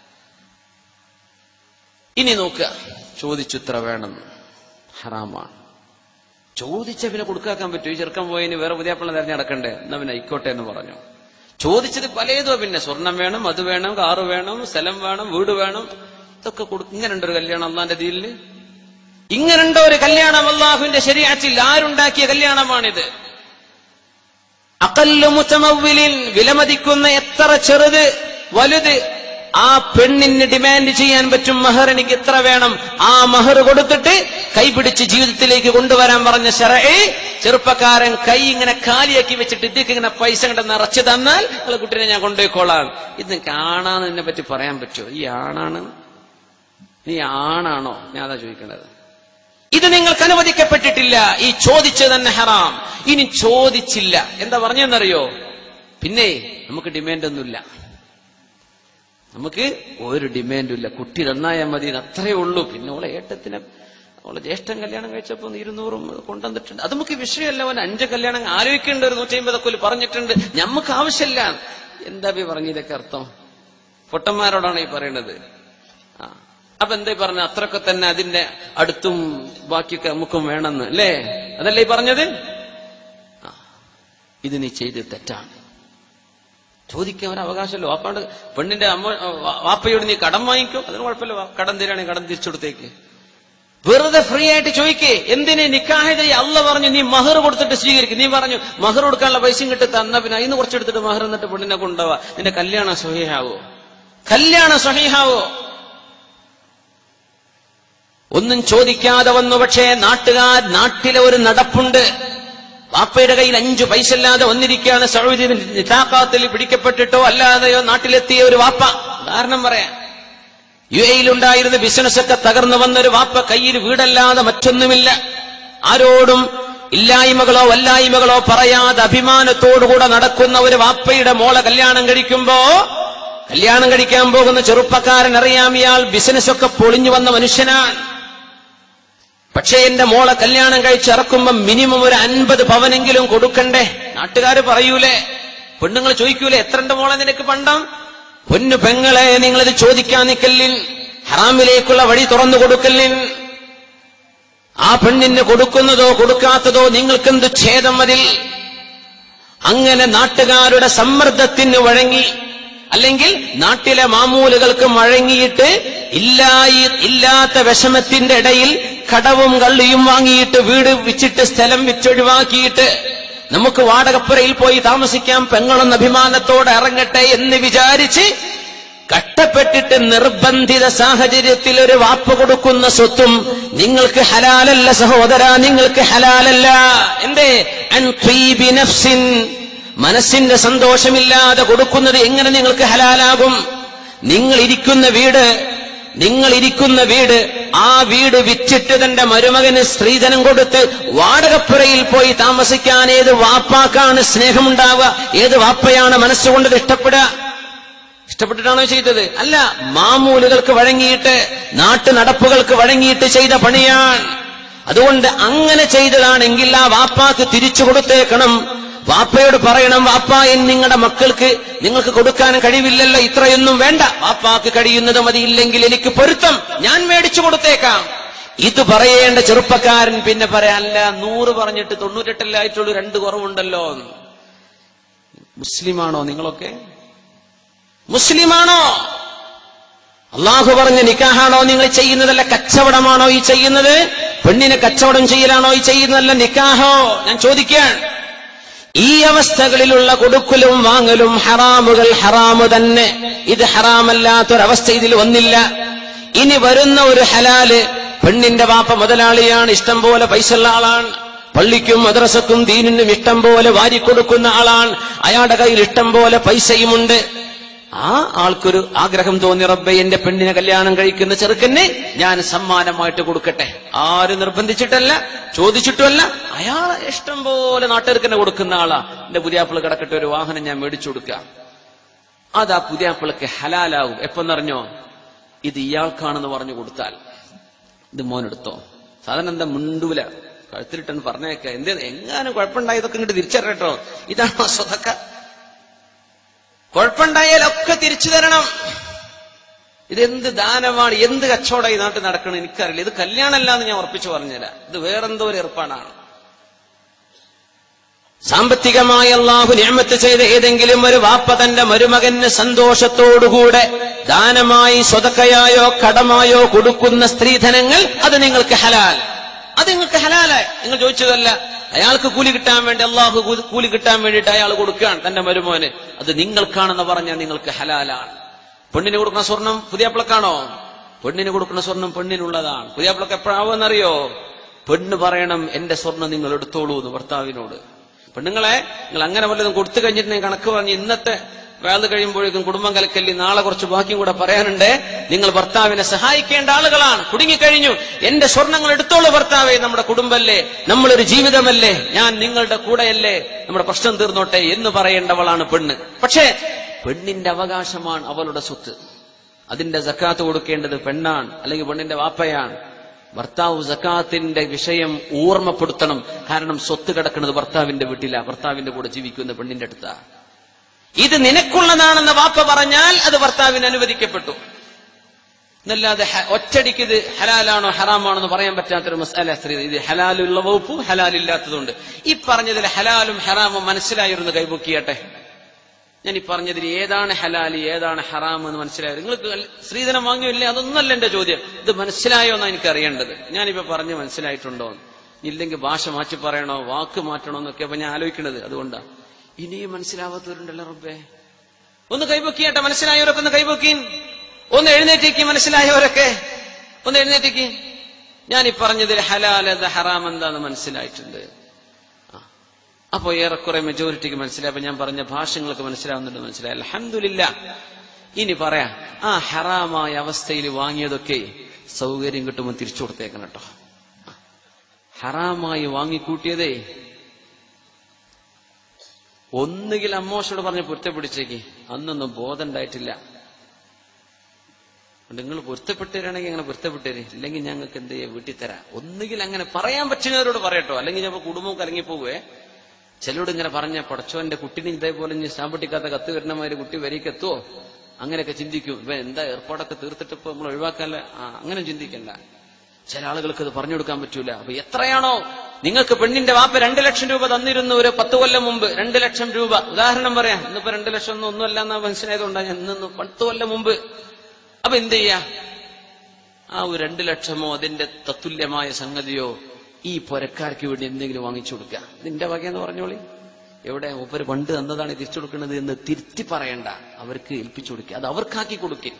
Speaker 1: ഇനി നോക്കുക, ചോദിച്ചു ഇത്ര വേണം, ഹറാമാണ്. ചോദിച്ച പിന്നെ കൊടുക്കാക്കാൻ പറ്റും? ഈ ചെറുക്കം പോയതിന് വേറെ പുതിയപ്പള്ള തെരഞ്ഞെടുക്കണ്ടേ, എന്നാ പിന്നെ ആയിക്കോട്ടെ എന്ന് പറഞ്ഞു. ചോദിച്ചത് പലതോ, പിന്നെ സ്വർണം വേണം, അത് വേണം, കാറ് വേണം, സ്ഥലം വേണം, വീട് വേണം, ഇതൊക്കെ കൊടുക്കും. ഇങ്ങനെയുണ്ടോ ഒരു കല്യാണം അള്ളാന്റെ ദീനില്? ഇങ്ങനെയുണ്ടോ ഒരു കല്യാണം അള്ളാഹുവിന്റെ ശരീഅത്തിൽ? ആരുണ്ടാക്കിയ കല്യാണമാണിത്? അഖല്ലു മുതമവ്വിലിൻ, വിലമതിക്കുന്ന എത്ര ചെറുത് വലുത് ആ പെണ്ണിന് ഡിമാൻഡ് ചെയ്യാൻ പറ്റും. മഹർ എനിക്ക് ഇത്ര വേണം, ആ മഹർ കൊടുത്തിട്ട് കൈപിടിച്ച് ജീവിതത്തിലേക്ക് കൊണ്ടുവരാൻ പറഞ്ഞ ശറഈ. ചെറുപ്പക്കാരൻ കൈ ഇങ്ങനെ കാലിയാക്കി വെച്ചിട്ട് ഇതിക്ക് ഇങ്ങനെ പൈസ കണ്ട് നിറച്ചു തന്നാൽ നിങ്ങളെ കുട്ടീനെ ഞാൻ കൊണ്ടുപോയിക്കോളാം. ഇത് ആണാന്ന് ഇതിനെ പറ്റി പറയാൻ പറ്റുമോ? ഈ ആണാണ്, നീ ആണാണോ? ഞാൻ അതാ ചോദിക്കേണ്ടത്. ഇത് നിങ്ങൾക്ക് അനുവദിക്കപ്പെട്ടിട്ടില്ല. ഈ ചോദിച്ചത് തന്നെ ഹറാം. ഇനി ചോദിച്ചില്ല, എന്താ പറഞ്ഞെന്നറിയോ? പിന്നെ നമുക്ക് ഡിമാൻഡ് ഒന്നുമില്ല, നമുക്ക് ഒരു ഡിമാൻഡും ഇല്ല. കുട്ടി നന്നായാൽ മതി, അത്രയേ ഉള്ളൂ. പിന്നെ ഓളെ ഏട്ടത്തിനെ, ഓളെ ജ്യേഷ്ഠൻ കല്യാണം കഴിച്ചപ്പോ ഇരുന്നൂറും കൊണ്ടുവന്നിട്ടുണ്ട്. അത് നമുക്ക് വിഷയമല്ല. അവൻ അഞ്ച് കല്യാണം ആലോചിക്കേണ്ട ഒരു നൂറ്റി അമ്പതൊക്കെ പറഞ്ഞിട്ടുണ്ട്, ഞമ്മക്ക് ആവശ്യമില്ല. എന്താ പറഞ്ഞതൊക്കെ അർത്ഥം? പൊട്ടന്മാരോടാണ് ഈ പറയുന്നത്. ആ അപ്പൊ എന്താ പറഞ്ഞ? അത്രയൊക്കെ തന്നെ അതിന്റെ അടുത്തും ബാക്കിയൊക്കെ നമുക്കും വേണമെന്ന് അല്ലേ? അതല്ലേ ഈ പറഞ്ഞത്? ഇത് നീ ചെയ്ത് തെറ്റാണ്. ചോദിക്കാൻ ഒരു അവകാശമല്ലോ. വാപ്പാണ്ട് പെണ്ണിന്റെ അമ്മ വാപ്പയോട് നീ കടം വാങ്ങിക്കും, അതിന് കുഴപ്പമില്ല. കടം തരാണെങ്കിൽ കടം തിരിച്ചു കൊടുത്തേക്ക്. വെറുതെ ഫ്രീ ആയിട്ട് ചോദിക്കേ. എന്തിന് നിക്കാഹ് ചെയ്യ? അള്ള പറഞ്ഞു നീ മഹർ കൊടുത്തിട്ട് സ്വീകരിക്കും. നീ പറഞ്ഞു മഹർ കൊടുക്കാനുള്ള പൈസയും കിട്ടി തന്ന പിന്നെ അതിന് കുറച്ചെടുത്തിട്ട് മഹർ എന്നിട്ട് പെണ്ണിനെ കൊണ്ടുപോവാ. നിന്റെ കല്യാണം സ്വഹീഹാവോ? കല്യാണം സ്വഹീഹാവോ? ഒന്നും ചോദിക്കാതെ വന്നു. പക്ഷേ നാട്ടുകാർ, നാട്ടിലെ ഒരു നടപ്പുണ്ട്. വാപ്പയുടെ കയ്യിൽ അഞ്ചു പൈസ ഇല്ലാതെ വന്നിരിക്കുകയാണ്. സൗദി നിതാഖാത്തിൽ പിടിക്കപ്പെട്ടിട്ടോ അല്ലാതെയോ നാട്ടിലെത്തിയ ഒരു വാപ്പ. ഉദാഹരണം പറയാം. യു എയിലുണ്ടായിരുന്ന ബിസിനസ് ഒക്കെ തകർന്നു വന്നൊരു വാപ്പ, കയ്യിൽ വീടല്ലാതെ മറ്റൊന്നുമില്ല. ആരോടും ഇല്ലായ്മകളോ വല്ലായ്മകളോ പറയാതെ അഭിമാനത്തോടുകൂടെ നടക്കുന്ന ഒരു വാപ്പയുടെ മോളെ കല്യാണം കഴിക്കുമ്പോ, കല്യാണം കഴിക്കാൻ പോകുന്ന ചെറുപ്പക്കാരൻ അറിയാം ഇയാൾ ബിസിനസ്സൊക്കെ പൊളിഞ്ഞു വന്ന മനുഷ്യനാണ്. പക്ഷേ എന്റെ മോളെ കല്യാണം കഴിച്ചിറക്കുമ്പോ മിനിമം ഒരു അൻപത് പവനെങ്കിലും കൊടുക്കണ്ടേ? നാട്ടുകാര് പറയൂലേ, പെണ്ണുങ്ങൾ ചോദിക്കൂലേ, എത്രന്റെ മോളെ നിനക്ക് പണ്ടം? പൊന്നു പെങ്ങളെ, നിങ്ങളിത് ചോദിക്കാൻ നിക്കല്ലിൻ, ഹറാമിലേക്കുള്ള വഴി തുറന്നു കൊടുക്കല്ലിൻ. ആ പെണ്ണിന് കൊടുക്കുന്നതോ കൊടുക്കാത്തതോ നിങ്ങൾക്കെന്ത് ഛേദം അതിൽ? അങ്ങനെ നാട്ടുകാരുടെ സമ്മർദ്ദത്തിന് വഴങ്ങി, അല്ലെങ്കിൽ നാട്ടിലെ മാമൂലുകൾക്ക് വഴങ്ങിയിട്ട് ഇല്ലായി ഇല്ലാത്ത വിഷമത്തിന്റെ ഇടയിൽ കടവും കള്ളിയും വാങ്ങിയിട്ട് വീട് വിച്ചിട്ട് സ്ഥലം വിറ്റൊഴിവാക്കിയിട്ട് നമുക്ക് വാടകപ്പുരയിൽ പോയി താമസിക്കാം, പെങ്ങളൊന്ന് അഭിമാനത്തോടെ ഇറങ്ങട്ടെ എന്ന് വിചാരിച്ച് കഷ്ടപ്പെട്ടിട്ട് നിർബന്ധിത സാഹചര്യത്തിൽ ഒരു വാപ്പ കൊടുക്കുന്ന സ്വത്തും നിങ്ങൾക്ക് ഹലാലല്ല സഹോദര, നിങ്ങൾക്ക് ഹലാലല്ല. എന്തേ? അൻ ത്വീബി നഫ്സിൻ, മനസ്സിന്റെ സന്തോഷമില്ലാതെ കൊടുക്കുന്നത് എങ്ങനെ നിങ്ങൾക്ക് ഹലാലാകും? നിങ്ങൾ ഇരിക്കുന്ന വീട് നിങ്ങൾ ഇരിക്കുന്ന വീട് ആ വീട് വിറ്റിട്ട് തന്റെ മരുമകന് സ്ത്രീധനം കൊടുത്ത് വാടകപ്പുരയിൽ പോയി താമസിക്കാൻ ഏത് വാപ്പാക്കാണ് സ്നേഹമുണ്ടാവുക? ഏത് വാപ്പയാണ് മനസ്സുകൊണ്ട് ഇഷ്ടപ്പെടുക? ഇഷ്ടപ്പെട്ടിട്ടാണോ ചെയ്തത്? അല്ല, മാമൂലുകൾക്ക് വഴങ്ങിയിട്ട്, നാട്ടു നടപ്പുകൾക്ക് വഴങ്ങിയിട്ട് ചെയ്ത പണിയാണ്. അതുകൊണ്ട് അങ്ങനെ ചെയ്തതാണെങ്കിൽ ആ വാപ്പാക്ക് തിരിച്ചു കൊടുത്തേക്കണം. വാപ്പയോട് പറയണം, വാപ്പ നിങ്ങളുടെ മക്കൾക്ക് നിങ്ങൾക്ക് കൊടുക്കാൻ കഴിവില്ലല്ലോ, ഇത്രയൊന്നും വേണ്ട, വാപ്പാക്ക് കഴിയുന്നത് മതിയില്ലെങ്കിൽ എനിക്ക് പൊരുത്തം, ഞാൻ മേടിച്ചു കൊടുത്തേക്കാം. ഇത് പറയേണ്ട ചെറുപ്പക്കാരൻ പിന്നെ പറയാനല്ല, നൂറ് പറഞ്ഞിട്ട് തൊണ്ണൂറ്റെട്ടല്ലായിട്ടുള്ളൂ, രണ്ട് കുറവുണ്ടല്ലോ. മുസ്ലിമാണോ നിങ്ങളൊക്കെ? മുസ്ലിമാണോ? അള്ളാഹു പറഞ്ഞ നിക്കാഹാണോ നിങ്ങൾ ചെയ്യുന്നതല്ല കച്ചവടമാണോ ഈ ചെയ്യുന്നത്? പെണ്ണിനെ കച്ചവടം ചെയ്യലാണോ ഈ ചെയ്യുന്നതല്ല നിക്കാഹോ? ഞാൻ ചോദിക്കാൻ. ഈ അവസ്ഥകളിലുള്ള കൊടുക്കലും വാങ്ങലും ഹറാമുകൾ ഹറാമു തന്നെ. ഇത് ഹറാമല്ലാത്തൊരവസ്ഥ ഇതിൽ വന്നില്ല. ഇനി വരുന്ന ഒരു ഹലാല്, പെണ്ണിന്റെ വാപ്പ മുതലാളിയാണ്, ഇഷ്ടം പോലെ പൈസ ഉള്ള ആളാണ്, പള്ളിക്കും മദ്രസക്കും ദീനിനും ഇഷ്ടം പോലെ വാരിക്കൊടുക്കുന്ന ആളാണ്, അയാളുടെ കയ്യിൽ ഇഷ്ടം പോലെ പൈസയുമുണ്ട്. ആ ആൾക്കൊരു ആഗ്രഹം തോന്നി, റബ്ബേ എന്റെ പെണ്ണിനെ കല്യാണം കഴിക്കുന്ന ചെറുക്കന് ഞാൻ സമ്മാനമായിട്ട് കൊടുക്കട്ടെ. ആരും നിർബന്ധിച്ചിട്ടല്ല, ചോദിച്ചിട്ടുമല്ല, അയാളെ ഇഷ്ടം പോലെ നാട്ടുകാർക്ക് കൊടുക്കുന്ന ആളാ. എന്റെ പുതിയാപ്പിള കിടക്കട്ടെ, ഒരു വാഹനം ഞാൻ മേടിച്ചു കൊടുക്കാം. അത് ആ പുതിയാപ്പിളക്ക് ഹലാലാവും. എപ്പെന്നറിഞ്ഞോ? ഇത് ഇയാൾക്കാണെന്ന് പറഞ്ഞു കൊടുത്താൽ. ഇത് മോനെടുത്തോ, സാധാരണ എന്താ മുണ്ടൂല, കഴുത്തിലിട്ടെന്ന് പറഞ്ഞേക്ക, എന്തേ എങ്ങാനും കുഴപ്പമുണ്ടായി ഇതൊക്കെ ഇങ്ങോട്ട് തിരിച്ചറിയട്ടോ. ഇതാണ് സ്വതക്ക. കുഴപ്പമുണ്ടായാലൊക്കെ തിരിച്ചു തരണം. ഇതെന്ത് ദാനമാണ്, എന്ത് കച്ചവടം ഈ നാട്ടിൽ നടക്കണം എനിക്കറിയില്ല. ഇത് കല്യാണമല്ല എന്ന് ഞാൻ ഉറപ്പിച്ചു പറഞ്ഞുതരാം. ഇത് വേറെന്തോ ഒരു ഏർപ്പാടാണ്. സാമ്പത്തികമായി അള്ളാഹു നിഅമത്ത് ചെയ്ത ഏതെങ്കിലും ഒരു വാപ്പ തന്റെ മരുമകന് സന്തോഷത്തോടുകൂടെ ദാനമായി സ്വതക്കയായോ കടമായോ കൊടുക്കുന്ന സ്ത്രീധനങ്ങൾ അത് നിങ്ങൾക്ക് ഹലാൽ. അത് നിങ്ങൾക്ക് ഹലാലായി. നിങ്ങൾ ചോദിച്ചതല്ല, അയാൾക്ക് കൂലി കിട്ടാൻ വേണ്ടി, അള്ളാഹു കൂലി കിട്ടാൻ വേണ്ടിയിട്ട് അയാൾ കൊടുക്കുകയാണ് തന്റെ മരുമോന്. അത് നിങ്ങൾക്കാണെന്ന് പറഞ്ഞാൽ നിങ്ങൾക്ക് ഹലാലാണ്. പെണ്ണിന് കൊടുക്കുന്ന സ്വർണം പുതിയാപ്പിളക്കാണോ? പെണ്ണിന് കൊടുക്കുന്ന സ്വർണം പെണ്ണിനുള്ളതാണ്. പുതിയാപ്പിളക്ക് എപ്പോഴാവുമെന്നറിയോ? പെണ്ണ് പറയണം എന്റെ സ്വർണം നിങ്ങൾ എടുത്തോളൂ എന്ന് ഭർത്താവിനോട്. പെണ്ണുങ്ങളെ, നിങ്ങൾ അങ്ങനെ വല്ലതും കൊടുത്തു കഴിഞ്ഞിട്ട് ഞാൻ കണക്ക് പറഞ്ഞ് ഇന്നത്തെ വേള കഴിയുമ്പോഴേക്കും കുടുംബം കലക്കല്ലി, നാളെ കുറച്ച് ബാക്കിയും കൂടെ പറയാനുണ്ട്. നിങ്ങൾ ഭർത്താവിനെ സഹായിക്കേണ്ട ആളുകളാണ്. കുടുങ്ങിക്കഴിഞ്ഞു, എന്റെ സ്വർണ്ണങ്ങൾ എടുത്തോളൂ ഭർത്താവേ, നമ്മുടെ കുടുംബമല്ലേ, നമ്മളൊരു ജീവിതമല്ലേ, ഞാൻ നിങ്ങളുടെ കൂടെയല്ലേ, നമ്മുടെ പ്രശ്നം തീർന്നോട്ടെ എന്ന് പറയേണ്ടവളാണ് പെണ്ണ്. പക്ഷേ പെണ്ണിന്റെ അവകാശമാണ് അവളുടെ സ്വത്ത്. അതിന്റെ സക്കാത്ത് കൊടുക്കേണ്ടത് പെണ്ണാണ്, അല്ലെങ്കിൽ പെണ്ണിന്റെ വാപ്പയാണ്. ഭർത്താവ് സക്കാത്തിന്റെ വിഷയം ഓർമ്മപ്പെടുത്തണം. കാരണം സ്വത്ത് കിടക്കുന്നത് ഭർത്താവിന്റെ വീട്ടില, ഭർത്താവിന്റെ കൂടെ ജീവിക്കുന്ന പെണ്ണിന്റെ അടുത്താ. ഇത് നിനക്കുള്ളതാണെന്ന് വാപ്പ പറഞ്ഞാൽ അത് ഭർത്താവിന് അനുവദിക്കപ്പെട്ടു എന്നല്ലാതെ ഒറ്റടിക്ക് ഇത് ഹലാലാണോ ഹറാമാണോ എന്ന് പറയാൻ പറ്റാത്തൊരു മസാല സ്ത്രീ. ഇത് ഹലാലുള്ള വകുപ്പും ഹലാലില്ലാത്തതുണ്ട്. ഈ പറഞ്ഞതിൽ ഹലാലും ഹറാമും മനസ്സിലായിരുന്നു കൈപൊക്കിയാട്ടെ. ഞാൻ ഈ പറഞ്ഞതിൽ ഏതാണ് ഹലാല് ഏതാണ് ഹറാം എന്ന് മനസ്സിലായോ? നിങ്ങൾക്ക് സ്ത്രീധനം വാങ്ങിയില്ലേ? അതൊന്നല്ല എന്റെ ചോദ്യം. ഇത് മനസ്സിലായോ എന്നാണ് എനിക്ക് അറിയേണ്ടത്. ഞാനിപ്പോ പറഞ്ഞ് മനസ്സിലായിട്ടുണ്ടോ? ഇല്ലെങ്കിൽ ഭാഷ മാറ്റി പറയണോ, വാക്ക് മാറ്റണോ എന്നൊക്കെ അപ്പൊ ഞാൻ ആലോചിക്കണത്. അതുകൊണ്ടാ. ഇനിയും മനസ്സിലാവാത്തവരുണ്ടല്ലോ റബ്ബേ. ഒന്ന് കൈപൊക്കിയാട്ടെ, മനസ്സിലായവരൊക്കെ ഒന്ന് കൈപൊക്കി. ഒന്ന് എഴുന്നേറ്റേക്ക്, മനസ്സിലായവരൊക്കെ ഒന്ന് എഴുന്നേറ്റേക്ക്. ഞാൻ ഈ പറഞ്ഞതിൽ ഹലാൽ എന്താ ഹറാം എന്താന്ന് മനസ്സിലായിട്ടുണ്ട്. അപ്പൊ ഏറെക്കുറെ മെജോറിറ്റിക്ക് മനസ്സിലായി. അപ്പൊ ഞാൻ പറഞ്ഞ ഭാഷങ്ങൾക്ക് മനസ്സിലാവുന്നുണ്ട്, മനസ്സിലായി. അൽഹംദുലില്ലാ. ഇനി പറയാം, ആ ഹറാമായ അവസ്ഥയിൽ വാങ്ങിയതൊക്കെ സൗകര്യം കിട്ടുമ്പോൾ തിരിച്ചു കൊടുത്തേക്കണം കേട്ടോ. ഹറാമായി വാങ്ങിക്കൂട്ടിയതേ ഒന്നുകിൽ അമ്മോശോട് പറഞ്ഞ് പൊരുത്തപ്പിടിച്ചേക്ക്, അന്നൊന്നും ബോധം ഉണ്ടായിട്ടില്ല. നിങ്ങൾ പൊരുത്തപ്പെട്ടവരാണെങ്കിൽ അങ്ങനെ പൊരുത്തപ്പെട്ടേര്, ഇല്ലെങ്കിൽ ഞങ്ങൾക്ക് എന്ത് ചെയ്യാം, വീട്ടിൽ തരാം. ഒന്നുകിൽ അങ്ങനെ പറയാൻ പറ്റുന്നവരോട് പറയട്ടോ, അല്ലെങ്കിൽ ഞാൻ കുടുംബവും കലങ്ങിപ്പോവേ. ചിലരോട് ഇങ്ങനെ പറഞ്ഞ പടച്ചോന്റെ കുട്ടിന് ഇതേപോലെ ഇനി സാമ്പത്തിക്കാത്ത കത്ത് വരുന്നമാതിരി കുട്ടി വരിക്കെത്തുവോ, അങ്ങനെയൊക്കെ ചിന്തിക്കും. ഇവ എന്താ ഏർപ്പാടൊക്കെ തീർത്തിട്ട് ഇപ്പൊ നമ്മൾ ഒഴിവാക്കാല്ല, അങ്ങനെ ചിന്തിക്കണ്ട. ചില ആളുകൾക്ക് അത് പറഞ്ഞു കൊടുക്കാൻ പറ്റൂല. അപ്പൊ എത്രയാണോ നിങ്ങൾക്ക് പെണ്ണിന്റെ വാപ്പ രണ്ടു ലക്ഷം രൂപ തന്നിരുന്നു ഒരു പത്ത് കൊല്ലം മുമ്പ്, രണ്ടു ലക്ഷം രൂപ ഉദാഹരണം പറയാം. ഇന്നിപ്പോ രണ്ടു ലക്ഷം ഒന്നും ഒന്നുമല്ല എന്നാ മനസ്സിലായതുകൊണ്ടാണ് ഞാൻ ഇന്ന് പത്ത് കൊല്ലം മുമ്പ്. അപ്പൊ എന്ത് ചെയ്യാ, ആ ഒരു രണ്ടു ലക്ഷമോ അതിന്റെ തത്തുല്യമായ സംഗതിയോ ഈ പൊരക്കാർക്ക് വേണ്ടി എന്തെങ്കിലും വാങ്ങിച്ചു കൊടുക്കുക. ഇതിന്റെ വകയെന്ന് പറഞ്ഞോളി. എവിടെ ഒപ്പര് പണ്ട് തന്നതാണ് തിരിച്ചു കൊടുക്കുന്നത് എന്ന് തിരുത്തി പറയണ്ട, അവർക്ക് ഏൽപ്പിച്ചു കൊടുക്കുക. അത് അവർക്കാക്കി കൊടുക്കുക.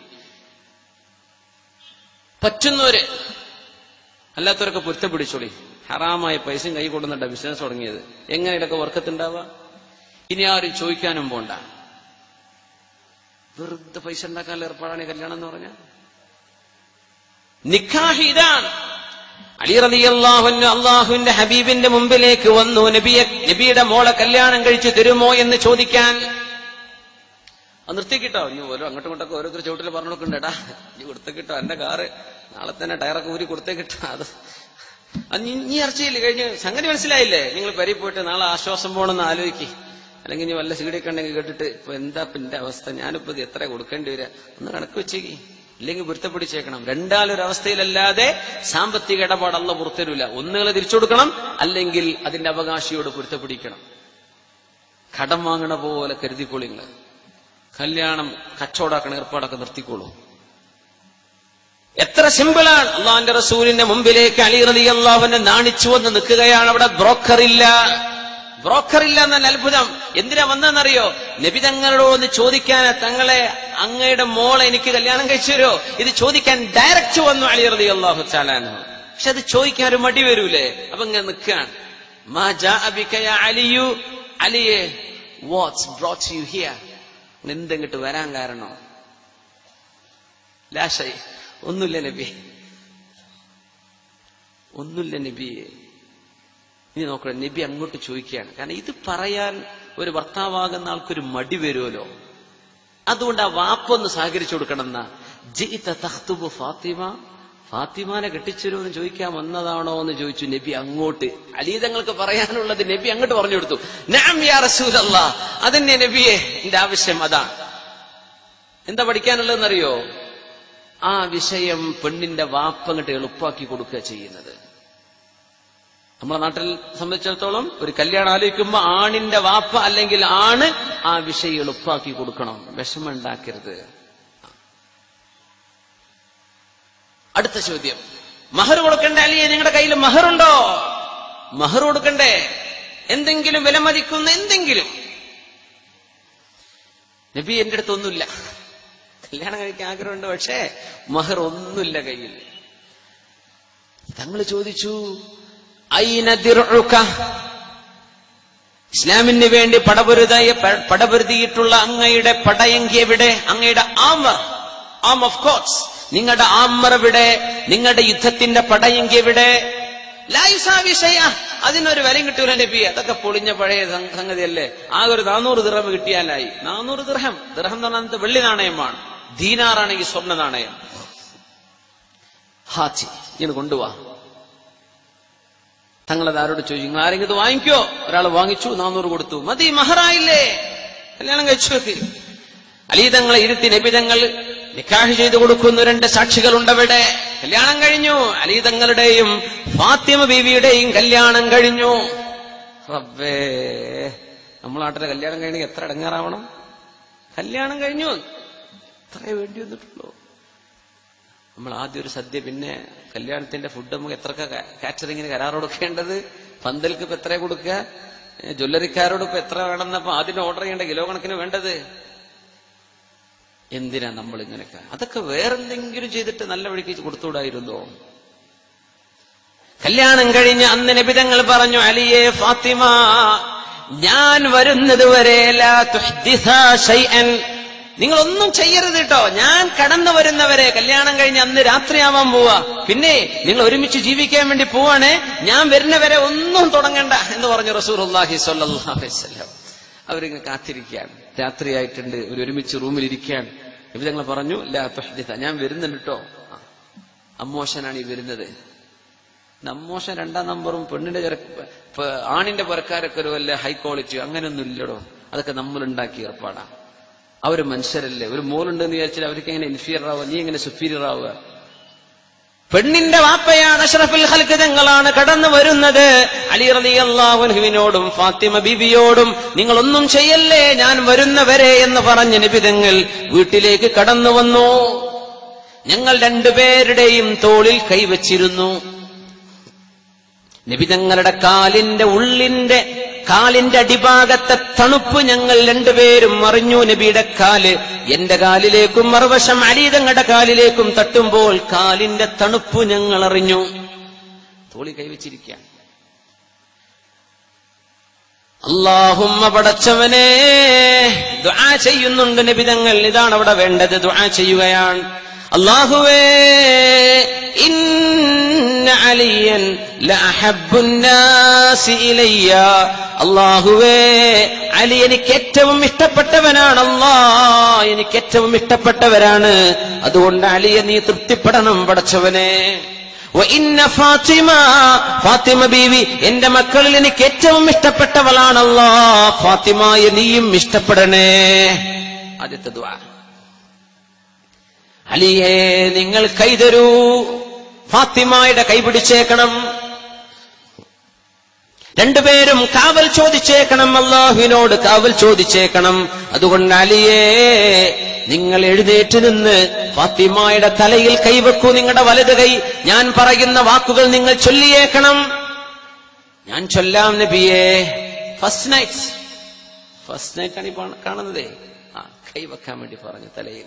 Speaker 1: പറ്റുന്നവര്, അല്ലാത്തവരൊക്കെ പൊരുത്തപ്പിടിച്ചോളി. ഹറാമായ പൈസയും കൈ കൊടുന്നിട്ട ബിസിനസ് തുടങ്ങിയത്. എങ്ങനെ ഇതൊക്കെ വർക്കത്തുണ്ടാവുക? ഇനി ആരും ചോദിക്കാനും പോണ്ട. വെറുതെ പൈസ ഉണ്ടാക്കാൻ ഏർപ്പാടാണ് കല്യാണം എന്ന് പറഞ്ഞാൽ. നിക്കാഹ് ഇതാണ്. അലി റളിയല്ലാഹു അൻഹു അള്ളാഹുവിന്റെ ഹബീബിന്റെ മുമ്പിലേക്ക് വന്നു, നബിയെ നബിയുടെ മോളെ കല്യാണം കഴിച്ചു തരുമോ എന്ന് ചോദിക്കാൻ. അത് നിർത്തിക്കിട്ടോ, ഇനി ഓരോ അങ്ങോട്ടും ഇങ്ങോട്ടൊക്കെ ഓരോരുത്തർ ചുവട്ടിൽ പറഞ്ഞു കൊടുക്കണ്ടേടാ, നീ കൊടുത്തേക്കിട്ടോ, എന്റെ കാറ് നാളെ തന്നെ ടയറൊക്കെ ഊരി കൊടുത്തേക്കിട്ടോ. അത് നീ ഇറച്ചിയില്ലേ കഴിഞ്ഞ് സംഗതി മനസ്സിലായില്ലേ? നിങ്ങൾ പരി പോയിട്ട് നാളെ ആശ്വാസം പോകണമെന്ന് ആലോചിക്ക്. അല്ലെങ്കിൽ ഇനി വല്ല സീഡിയൊക്കെ ഉണ്ടെങ്കിൽ കേട്ടിട്ട് ഇപ്പൊ എന്താ ഇന്റെ അവസ്ഥ, ഞാനിപ്പോ ഇത് എത്ര കൊടുക്കേണ്ടി വരിക ഒന്ന് കണക്ക് വെച്ചേക്ക്. ഇല്ലെങ്കിൽ പൊരുത്തപ്പിടിച്ചേക്കണം. രണ്ടാലൊരവസ്ഥയിലല്ലാതെ സാമ്പത്തിക ഇടപാട് അള്ളാഹു പുറത്തരൂല. ഒന്നുകളെ തിരിച്ചു കൊടുക്കണം, അല്ലെങ്കിൽ അതിന്റെ അവകാശിയോട് പൊരുത്തപ്പിടിക്കണം. കടം വാങ്ങണ പോലെ കരുതിക്കോളി. നിങ്ങള് കല്യാണം കച്ചവടാക്കണ ഏർപ്പാടൊക്കെ നിർത്തിക്കോളൂ. എത്ര സിമ്പിളാണ്. അള്ളാന്റെ റസൂലിന്റെ മുമ്പിലേക്ക് അലി റളിയല്ലാഹു അൻഹു നാണിച്ചു വന്ന് നിൽക്കുകയാണ്. അവിടെ ബ്രോക്കർ ഇല്ല, ബ്രോക്കർ ഇല്ല എന്നല്ല അത്ഭുതം. എന്തിനാ വന്നതെന്നറിയോ? നബി തങ്ങളോട് ചോദിക്കാൻ, തങ്ങളെ അങ്ങയുടെ മോളെ എനിക്ക് കല്യാണം കഴിച്ചു തരുമോ, ഇത് ചോദിക്കാൻ ഡയറക്റ്റ് വന്നു അലി റളിയല്ലാഹു തആല അൻഹു. പക്ഷെ അത് ചോദിക്കാൻ ഒരു മടി വരൂലേ? അപ്പൊ ഇങ്ങനെ നിൽക്കുകയാണ്. മാ ജാഅ ബിക യാ അലിയു, അലിയെ വാട്ട്സ് ബ്രോട്ട് യു ഹിയർ, എന്തെങ്കിട്ട് വരാൻ കാരണം? ലാ ശൈ, ഒന്നുമില്ല നബി, ഒന്നുമില്ല നബിയെ. ഇനി നോക്കണം, നബി അങ്ങോട്ട് ചോദിക്കുകയാണ്. കാരണം ഇത് പറയാൻ ഒരു ഭർത്താവാകുന്ന ആൾക്കൊരു മടി വരുമല്ലോ. അതുകൊണ്ട് ആ വാപ്പൊന്ന് സഹകരിച്ചു കൊടുക്കണം. എന്നാ ജിഇത തഖ്തുബു ഫാത്തിമ, ഫാത്തിമാനെ കെട്ടിച്ചെരുവെന്ന് ചോദിക്കാൻ വന്നതാണോ എന്ന് ചോദിച്ചു നബി അങ്ങോട്ട്. അലി തങ്ങൾക്ക് പറയാനുള്ളത് നബി അങ്ങോട്ട് പറഞ്ഞു കൊടുത്തു. നഅം യാ റസൂലല്ലാഹ്, അതന്നെ നബിയെ, എന്റെ ആവശ്യം അതാണ്. എന്താ പഠിക്കാനുള്ളതെന്നറിയോ? ആ വിഷയം പെണ്ണിന്റെ വാപ്പ അങ്ങോട്ട് എളുപ്പാക്കി കൊടുക്കുക ചെയ്യുന്നത്. നമ്മുടെ നാട്ടിൽ സംബന്ധിച്ചിടത്തോളം ഒരു കല്യാണം ആലോചിക്കുമ്പോ ആണിന്റെ വാപ്പ അല്ലെങ്കിൽ ആണ് ആ വിഷയം എളുപ്പാക്കി കൊടുക്കണം, വിഷമം ഉണ്ടാക്കരുത്. അടുത്ത ചോദ്യം, മഹർ കൊടുക്കണ്ടേ അലിയെ? നിങ്ങളുടെ കയ്യിൽ മഹറുണ്ടോ? മഹർ കൊടുക്കണ്ടേ? എന്തെങ്കിലും വിലമതിക്കുന്ന എന്തെങ്കിലും? നബി എന്റെ അടുത്ത് ഒന്നുമില്ല, കല്യാണം കഴിക്കാൻ ആഗ്രഹമുണ്ട്, പക്ഷേ മഹർ ഒന്നുമില്ല കയ്യിൽ. തങ്ങൾ ചോദിച്ചു, ഐന ദിർഉക, ഇസ്ലാമിന് വേണ്ടി പടപൊരുതായ പടപൊരുതിയിട്ടുള്ള അങ്ങയുടെ പടയങ്കി എവിടെ? അങ്ങയുടെ ആമർ, ആം ഓഫ് കോഴ്സ്, നിങ്ങളുടെ ആമർ എവിടെ? നിങ്ങളുടെ യുദ്ധത്തിന്റെ പടയങ്കി എവിടെ? ലാ യുസാവി ശൈഅ, അതിനൊരു വിലയും കിട്ടൂല നബി, അതൊക്കെ പൊളിഞ്ഞ പഴയ സംഗതിയല്ലേ. ആകെ ഒരു നാനൂറ് ദിർഹം കിട്ടിയാലായി. നാനൂറ് ദിർഹം, ദിർഹം എന്ന് പറഞ്ഞാൽ വെള്ളി നാണയമാണ്, ദീനാറാണെങ്കിൽ സ്വർണ്ണ നാണയം. ഹാച്ചി, ഇങ്ങനെ കൊണ്ടുപോവാ. തങ്ങളത് ആരോട് ചോദിച്ചു, നിങ്ങൾ ആരെങ്കിലും ഇത് വാങ്ങിക്കോ? ഒരാൾ വാങ്ങിച്ചു, നാനൂറ് കൊടുത്തു, മതി, മഹറായില്ലേ, കല്യാണം കഴിച്ചു വെക്ക്. അലി തങ്ങളെ ഇരുത്തി നബി തങ്ങൾ നിക്കാഹ് ചെയ്തു കൊടുക്കുന്നു. രണ്ട് സാക്ഷികളുണ്ടവിടെ. കല്യാണം കഴിഞ്ഞു. അലി തങ്ങളുടെയും ഫാത്തിമ ബീവിയുടെയും കല്യാണം കഴിഞ്ഞു. റബ്ബേ, നമ്മളെ നാട്ടിലെ കല്യാണം കഴിഞ്ഞെങ്കിൽ എത്ര ഇടങ്ങാറാവണം. കല്യാണം കഴിഞ്ഞു, അത്രേ വേണ്ടി വന്നിട്ടുള്ളൂ. നമ്മൾ ആദ്യം ഒരു സദ്യ, പിന്നെ കല്യാണത്തിന്റെ ഫുഡ് നമുക്ക് എത്ര കാറ്ററിങ്ങിന് കരാർ കൊടുക്കേണ്ടത്, പന്തൽക്ക് ഇപ്പൊ എത്ര കൊടുക്കുക, ജ്വല്ലറിക്കാരോട് ഇപ്പൊ എത്ര വേണമെന്നപ്പോ ആദ്യം ഓർഡർ ചെയ്യേണ്ട കിലോ കണക്കിന് വേണ്ടത്. എന്തിനാ നമ്മൾ ഇങ്ങനെയൊക്കെ? അതൊക്കെ വേറെന്തെങ്കിലും ചെയ്തിട്ട് നല്ല വഴിക്ക് കൊടുത്തുകൂടായിരുന്നോ? കല്യാണം കഴിഞ്ഞ് അന്ന് നബി തങ്ങൾ പറഞ്ഞു, അലിയെ, ഫാത്തിമ, ഞാൻ വരുന്നത് വരെ ലാ തുഹ്ദിസാ ശൈഅൻ, നിങ്ങളൊന്നും ചെയ്യരുത് കേട്ടോ. ഞാൻ കടന്നു വരുന്നവരെ, കല്യാണം കഴിഞ്ഞ് അന്ന് രാത്രിയാവാൻ പോവാ, പിന്നെ നിങ്ങൾ ഒരുമിച്ച് ജീവിക്കാൻ വേണ്ടി പോവാണ്, ഞാൻ വരുന്നവരെ ഒന്നും തുടങ്ങണ്ട എന്ന് പറഞ്ഞു റസൂലുള്ളാഹി സ്വല്ലല്ലാഹു അലൈഹി വസല്ലം. അവരിങ്ങനെ കാത്തിരിക്കുകയാണ്. രാത്രിയായിട്ടുണ്ട്, ഒരു ഒരുമിച്ച് റൂമിലിരിക്കുകയാണ്. നബി തങ്ങൾ പറഞ്ഞു, ലാ തുഹ്ദിസ, ഞാൻ വരുന്നുണ്ട് കേട്ടോ. അമ്മോശനാണ് ഈ വരുന്നത്. അമ്മോശൻ രണ്ടാം നമ്പറും പെണ്ണിന്റെ ആണിന്റെ പുരക്കാരൊക്കെ ഒരു വല്ല ഹൈ ക്വാളിറ്റി അങ്ങനെയൊന്നും ഇല്ലടോ. അതൊക്കെ നമ്മൾ ഉണ്ടാക്കിയ ഏർപ്പാടാ. അവര് മനുഷ്യരല്ലേ. ഒരു മോളുണ്ടെന്ന് വിചാരിച്ചാൽ അവർക്ക് എങ്ങനെ ഇൻഫീരിയർ ആവുക, നീ എങ്ങനെ സുപ്പീരിയർ ആവുക? പെണ്ണിന്റെ വാപ്പയാണ്, അഷ്റഫുൽ ഖൽഖ് തങ്ങളാണ് കടന്നു വരുന്നത്. അലി റളിയല്ലാഹു അൻഹുവിനോടും ഫാത്തിമ ബീവിയോടും നിങ്ങളൊന്നും ചെയ്യല്ലേ, ഞാൻ വരുന്നവരെ എന്ന് പറഞ്ഞ് നബി തങ്ങൾ വീട്ടിലേക്ക് കടന്നു വന്നു. ഞങ്ങൾ രണ്ടുപേരുടെയും തോളിൽ കൈവച്ചിരുന്നു. നബി തങ്ങളുടെ കാലിന്റെ ഉള്ളിന്റെ കാലിന്റെ അടിഭാഗത്തെ തണുപ്പ് ഞങ്ങൾ രണ്ടുപേരും അറിഞ്ഞു. നബിയുടെ കാല് എന്റെ കാലിലേക്കും മറുവശം അലി തങ്ങളുടെ കാലിലേക്കും തട്ടുമ്പോൾ കാലിന്റെ തണുപ്പ് ഞങ്ങൾ അറിഞ്ഞു. തോളി കൈവച്ചിരിക്കുക. അല്ലാഹുമ്മ, പടച്ചവനെ, ദുആ ചെയ്യുന്നുണ്ട് നബി തങ്ങൾ. ഇതാണ് അവിടെ വേണ്ടത്, ദുആ ചെയ്യുകയാണ്. അല്ലാഹുവേ, ഇന്ന അലിയൻ ലഅഹബ്ബുന്നാസി ഇലയ്യ, അല്ലാഹുവേ, അലി എനിക്ക് ഏറ്റവും ഇഷ്ടപ്പെട്ടവനാണ്. അല്ലാഹ്, എനിക്ക് ഏറ്റവും ഇഷ്ടപ്പെട്ടവരാണ്. അതുകൊണ്ട് അലിയെ നീ തൃപ്തിപ്പെടണം പടച്ചവനെ. വ ഇന്ന ഫാത്തിമ, ഫാത്തിമ ബീവി എന്റെ മക്കളിൽ എനിക്ക് ഏറ്റവും ഇഷ്ടപ്പെട്ടവളാണ്. അല്ലാഹ്, ഫാത്തിമയെ നീയും ഇഷ്ടപ്പെടണേ. ആദ്യത്തെ ദുആ. അലിയെ, നിങ്ങൾ കൈതരൂ, ഫാത്തിമയുടെ കൈപിടിച്ചേക്കണം. രണ്ടുപേരും കാവൽ ചോദിച്ചേക്കണം, അല്ലാഹുവിനോട് കാവൽ ചോദിച്ചേക്കണം. അതുകൊണ്ട് അലിയേ, നിങ്ങൾ എഴുന്നേറ്റ് നിന്ന് ഫാത്തിമയുടെ തലയിൽ കൈവെക്കൂ, നിങ്ങളുടെ വലത് കൈ. ഞാൻ പറയുന്ന വാക്കുകൾ നിങ്ങൾ ചൊല്ലിയേക്കണം. ഞാൻ ചൊല്ലാം നബിയേ. ഫസ്റ്റ് നൈറ്റ് ഫസ്റ്റ് നൈറ്റ് ആണ് ഈ കാണുന്നതേ. ആ കൈവെക്കാൻ വേണ്ടി പറഞ്ഞു തലയിൽ.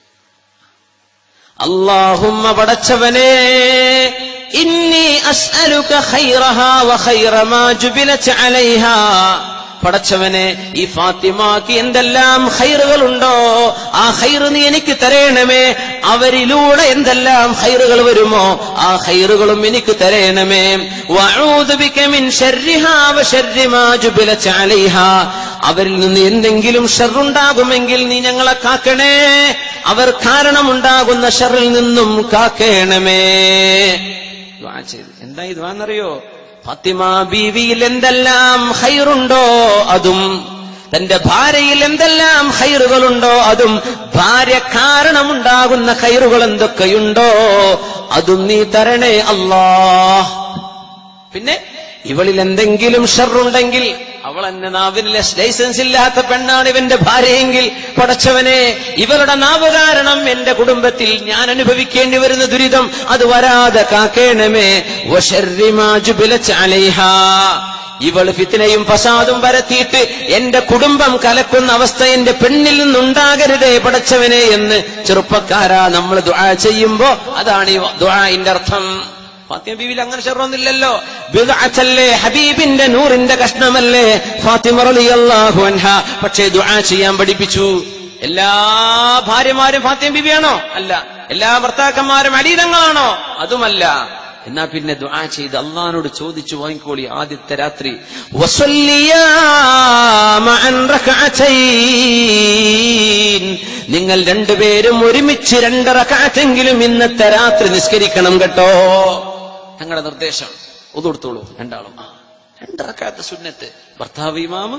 Speaker 1: അല്ലാഹുമ്മ പടച്ചവനേ, ഇന്നി അസ്അലുക ഖൈറഹാ വ ഖൈറ മാ ജുബിലത അലൈഹാ. പടച്ചവനെ, ഈ ഫാത്തിമാക്ക് എന്തെല്ലാം ഖൈറുകളുണ്ടോ ആ ഖൈറ് നീ എനിക്ക് തരേണമേ. അവരിലൂടെ എന്തെല്ലാം ഖൈറുകൾ വരുമോ ആ ഖൈറുകളും എനിക്ക് തരേണമേ. വഅഊദു ബിക മിൻ ശർരിഹാ വ ശർരി മാ ജുബിലത അലൈഹാ. അവരിൽ നിന്ന് എന്തെങ്കിലും ഷർറുണ്ടാകുമെങ്കിൽ നീ ഞങ്ങളെ കാക്കണേ. അവർ കാരണമുണ്ടാകുന്ന ഷർറിൽ നിന്നും കാക്കേണമേ. ദുആ ചെയ്തു. എന്താ ഈ ദുആ എന്നറിയോ? ഫാത്തിമ ബീവിയിൽ എന്തെല്ലാം ഖൈറുണ്ടോ അതും, തന്റെ ഭാര്യയിൽ എന്തെല്ലാം ഖൈറുകളുണ്ടോ അതും, ഭാര്യ കാരണമുണ്ടാകുന്ന ഖൈറുകൾ എന്തൊക്കെയുണ്ടോ അതും നീ തരണേ അല്ലാഹ്. പിന്നെ ഇവളിൽ എന്തെങ്കിലും ഷർറുണ്ടെങ്കിൽ, അവൾ എന്നെ നാവിൽ ലൈസൻസ് ഇല്ലാത്ത പെണ്ണാണ് ഇവന്റെ ഭാര്യയെങ്കിൽ, പടച്ചവനെ ഇവളുടെ നാവ് കാരണം എന്റെ കുടുംബത്തിൽ ഞാൻ അനുഭവിക്കേണ്ടി വരുന്ന ദുരിതം അത് വരാതെ കാക്കേണമേ. വശർരി മാ ജുബിലത അലൈഹാ. ഇവൾ ഫിത്നയും ഫസാദും പരത്തിയിട്ട് എന്റെ കുടുംബം കലക്കുന്ന അവസ്ഥ എന്റെ പെണ്ണിൽ നിന്നുണ്ടാകരുതേ പടച്ചവനെ എന്ന് ചെറുപ്പക്കാരാ നമ്മൾ ദുആ ചെയ്യുമ്പോ അതാണ് ഈ ദുആഇന്റെ അർത്ഥം. ഫാത്തിമ ബീവിയിൽ അങ്ങനെ ഷർറൊന്നുമില്ലല്ലോ. ബിദ്അത്തല്ലേ, ഹബീബിന്റെ നൂറിന്റെ കഷ്ണമല്ലേ ഫാത്തിമ റളിയല്ലാഹു അൻഹാ. പക്ഷേ ദുആ ചെയ്യാൻ പഠിപ്പിച്ചു. എല്ലാ ഭാര്യമാരും ഫാത്തിമ ബീവിയാണോ? അല്ല. എല്ലാ ഭർത്താക്കന്മാരും അടീതങ്ങളാണോ? അതുമല്ല. എന്നാ പിന്നെ ദുആ ചെയ്ത് അള്ളാഹിനോട് ചോദിച്ചു വാങ്ങിക്കോളി. ആദ്യത്തെ രാത്രി വസല്ലിയാ മഅൻ റകഅതൈൻ, നിങ്ങൾ രണ്ടുപേരും ഒരുമിച്ച് രണ്ട് റകഅത്തെങ്കിലും ഇന്നത്തെ രാത്രി നിസ്കരിക്കണം കേട്ടോ. ഞങ്ങളുടെ നിർദ്ദേശം. ഒതു കൊടുത്തോളൂ രണ്ടാളും. രണ്ട് റകഅത്ത് സുന്നത്ത്. ഭർത്താവ് ഇമാമ്,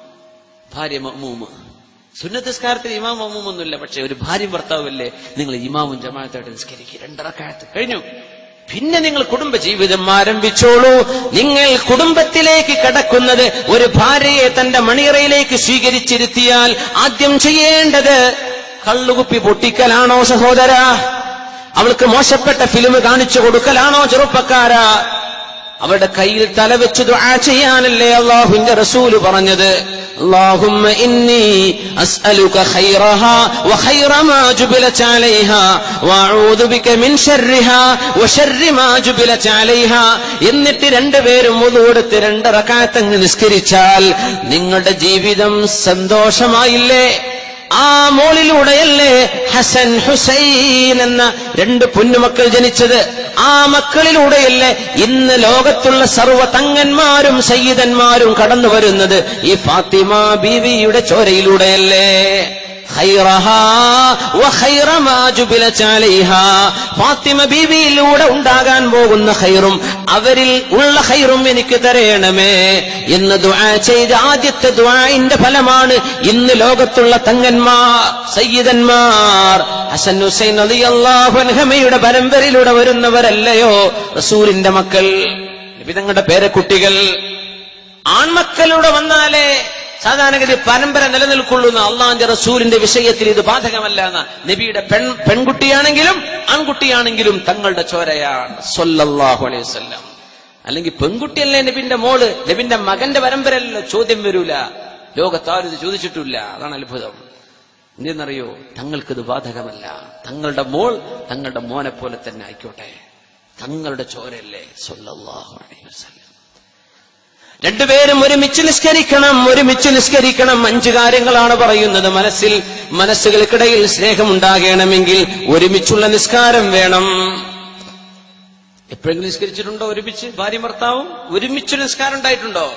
Speaker 1: ഭാര്യ മഅ്മൂമ്. സുന്നത്ത് നിസ്കാരത്തിൽ ഇമാം മഅ്മൂമൊന്നുമില്ല. പക്ഷെ ഒരു ഭാര്യയും ഭർത്താവല്ലേ, നിങ്ങൾ ഇമാമും ജമാഅത്തായിട്ട് നിസ്കരിക്കുക. രണ്ട് റകഅത്ത് കഴിഞ്ഞു. പിന്നെ നിങ്ങൾ കുടുംബ ജീവിതം ആരംഭിച്ചോളൂ. നിങ്ങൾ കുടുംബത്തിലേക്ക് കടക്കുന്നത് ഒരു ഭാര്യയെ തന്റെ മണിയറയിലേക്ക് സ്വീകരിച്ചിരുത്തിയാൽ ആദ്യം ചെയ്യേണ്ടത് കള്ളുകുപ്പി പൊട്ടിക്കലാണോ സഹോദര? അവൾക്ക് മോശപ്പെട്ട ഫിലിം കാണിച്ചു കൊടുക്കലാണോ ചെറുപ്പക്കാരാ? അവരുടെ കയ്യിൽ തലവെച്ച് ദുആ ചെയ്യാനല്ലേ അല്ലാഹുവിന്റെ റസൂല് പറഞ്ഞത്. اللهم إني أسألك خيرها وخير ما جبلت عليها وأعوذ بك من شرها وشر ما جبلت عليها. എന്നിട്ട് രണ്ടുപേരും വുളു എടുത്ത് രണ്ട് റകഅത്ത് നിസ്കരിച്ചാൽ നിങ്ങളുടെ ജീവിതം സന്തോഷമായില്ലേ? ആ മോളിലൂടെയല്ലേ ഹസൻ ഹുസൈൻ എന്ന രണ്ട് പൊന്നുമക്കൾ ജനിച്ചത്? ആ മക്കളിലൂടെയല്ലേ ഇന്ന് ലോകത്തുള്ള സർവ്വ തങ്ങന്മാരും സയ്യിദന്മാരും കടന്നു വരുന്നത്? ഈ ഫാത്തിമ ബീവിയുടെ ചോരയിലൂടെയല്ലേ? ഖൈറഹാ വ ഖൈറ മാ ജുബിലത അലൈഹാ. ഫാത്തിമ ബീവിയിലൂടെ ഉണ്ടാകാൻ പോകുന്ന ഖൈറും അവരിൽ ഉള്ള ഖൈറും എനിക്ക് തരേണമേ എന്ന് ദുആ ചെയ്ത ആദ്യത്തെ ദുആഇന്റെ ഫലമാണ് ഇന്ന് ലോകത്തുള്ള തങ്ങന്മാർ സയ്യിദന്മാർ ഹസൻ ഹുസൈൻ റളിയല്ലാഹു അൻഹുമയുടെ പരമ്പരയിലൂടെ വരുന്നവരല്ലയോ റസൂലിന്റെ മക്കൾ, നബി തങ്ങളുടെ പേരക്കുട്ടികൾ. ആൺമക്കളിലൂടെ വന്നാലേ സാധാരണഗതി പരമ്പര നിലനിൽക്കുള്ളൂ. അള്ളാഹിന്റെ റസൂലിന്റെ വിഷയത്തിൽ ഇത് ബാധകമല്ല. നബിയുടെ പെൺ പെൺകുട്ടിയാണെങ്കിലും ആൺകുട്ടിയാണെങ്കിലും തങ്ങളുടെ ചോരയാണ് സ്വല്ലല്ലാഹു അലൈഹി വസല്ലം. അല്ലെങ്കിൽ പെൺകുട്ടിയല്ലേ നബിന്റെ മോള്, നബിന്റെ മകന്റെ പരമ്പരയല്ലോ, ചോദ്യം വരൂല. ലോകത്താരും ഇത് ചോദിച്ചിട്ടില്ല. അതാണ് അത്ഭുതം. എന്തെന്നറിയോ? തങ്ങൾക്കിത് ബാധകമല്ല. തങ്ങളുടെ മോൾ തങ്ങളുടെ മോനെ പോലെ തന്നെ ആയിക്കോട്ടെ, തങ്ങളുടെ ചോരല്ലേ സ്വല്ലല്ലാഹു അലൈഹി വസല്ലം. രണ്ടുപേരും ഒരുമിച്ച് നിസ്കരിക്കണം, ഒരുമിച്ച് നിസ്കരിക്കണം. അഞ്ചു കാര്യങ്ങളാണ് പറയുന്നത്. മനസ്സിൽ മനസ്സുകൾക്കിടയിൽ സ്നേഹമുണ്ടാകണമെങ്കിൽ ഒരുമിച്ചുള്ള നിസ്കാരം വേണം. എപ്പോഴെങ്കിലും നിസ്കരിച്ചിട്ടുണ്ടോ ഒരുമിച്ച്? ഭാര്യ ഭർത്താവും ഒരുമിച്ച് നിസ്കാരം ഉണ്ടായിട്ടുണ്ടോ?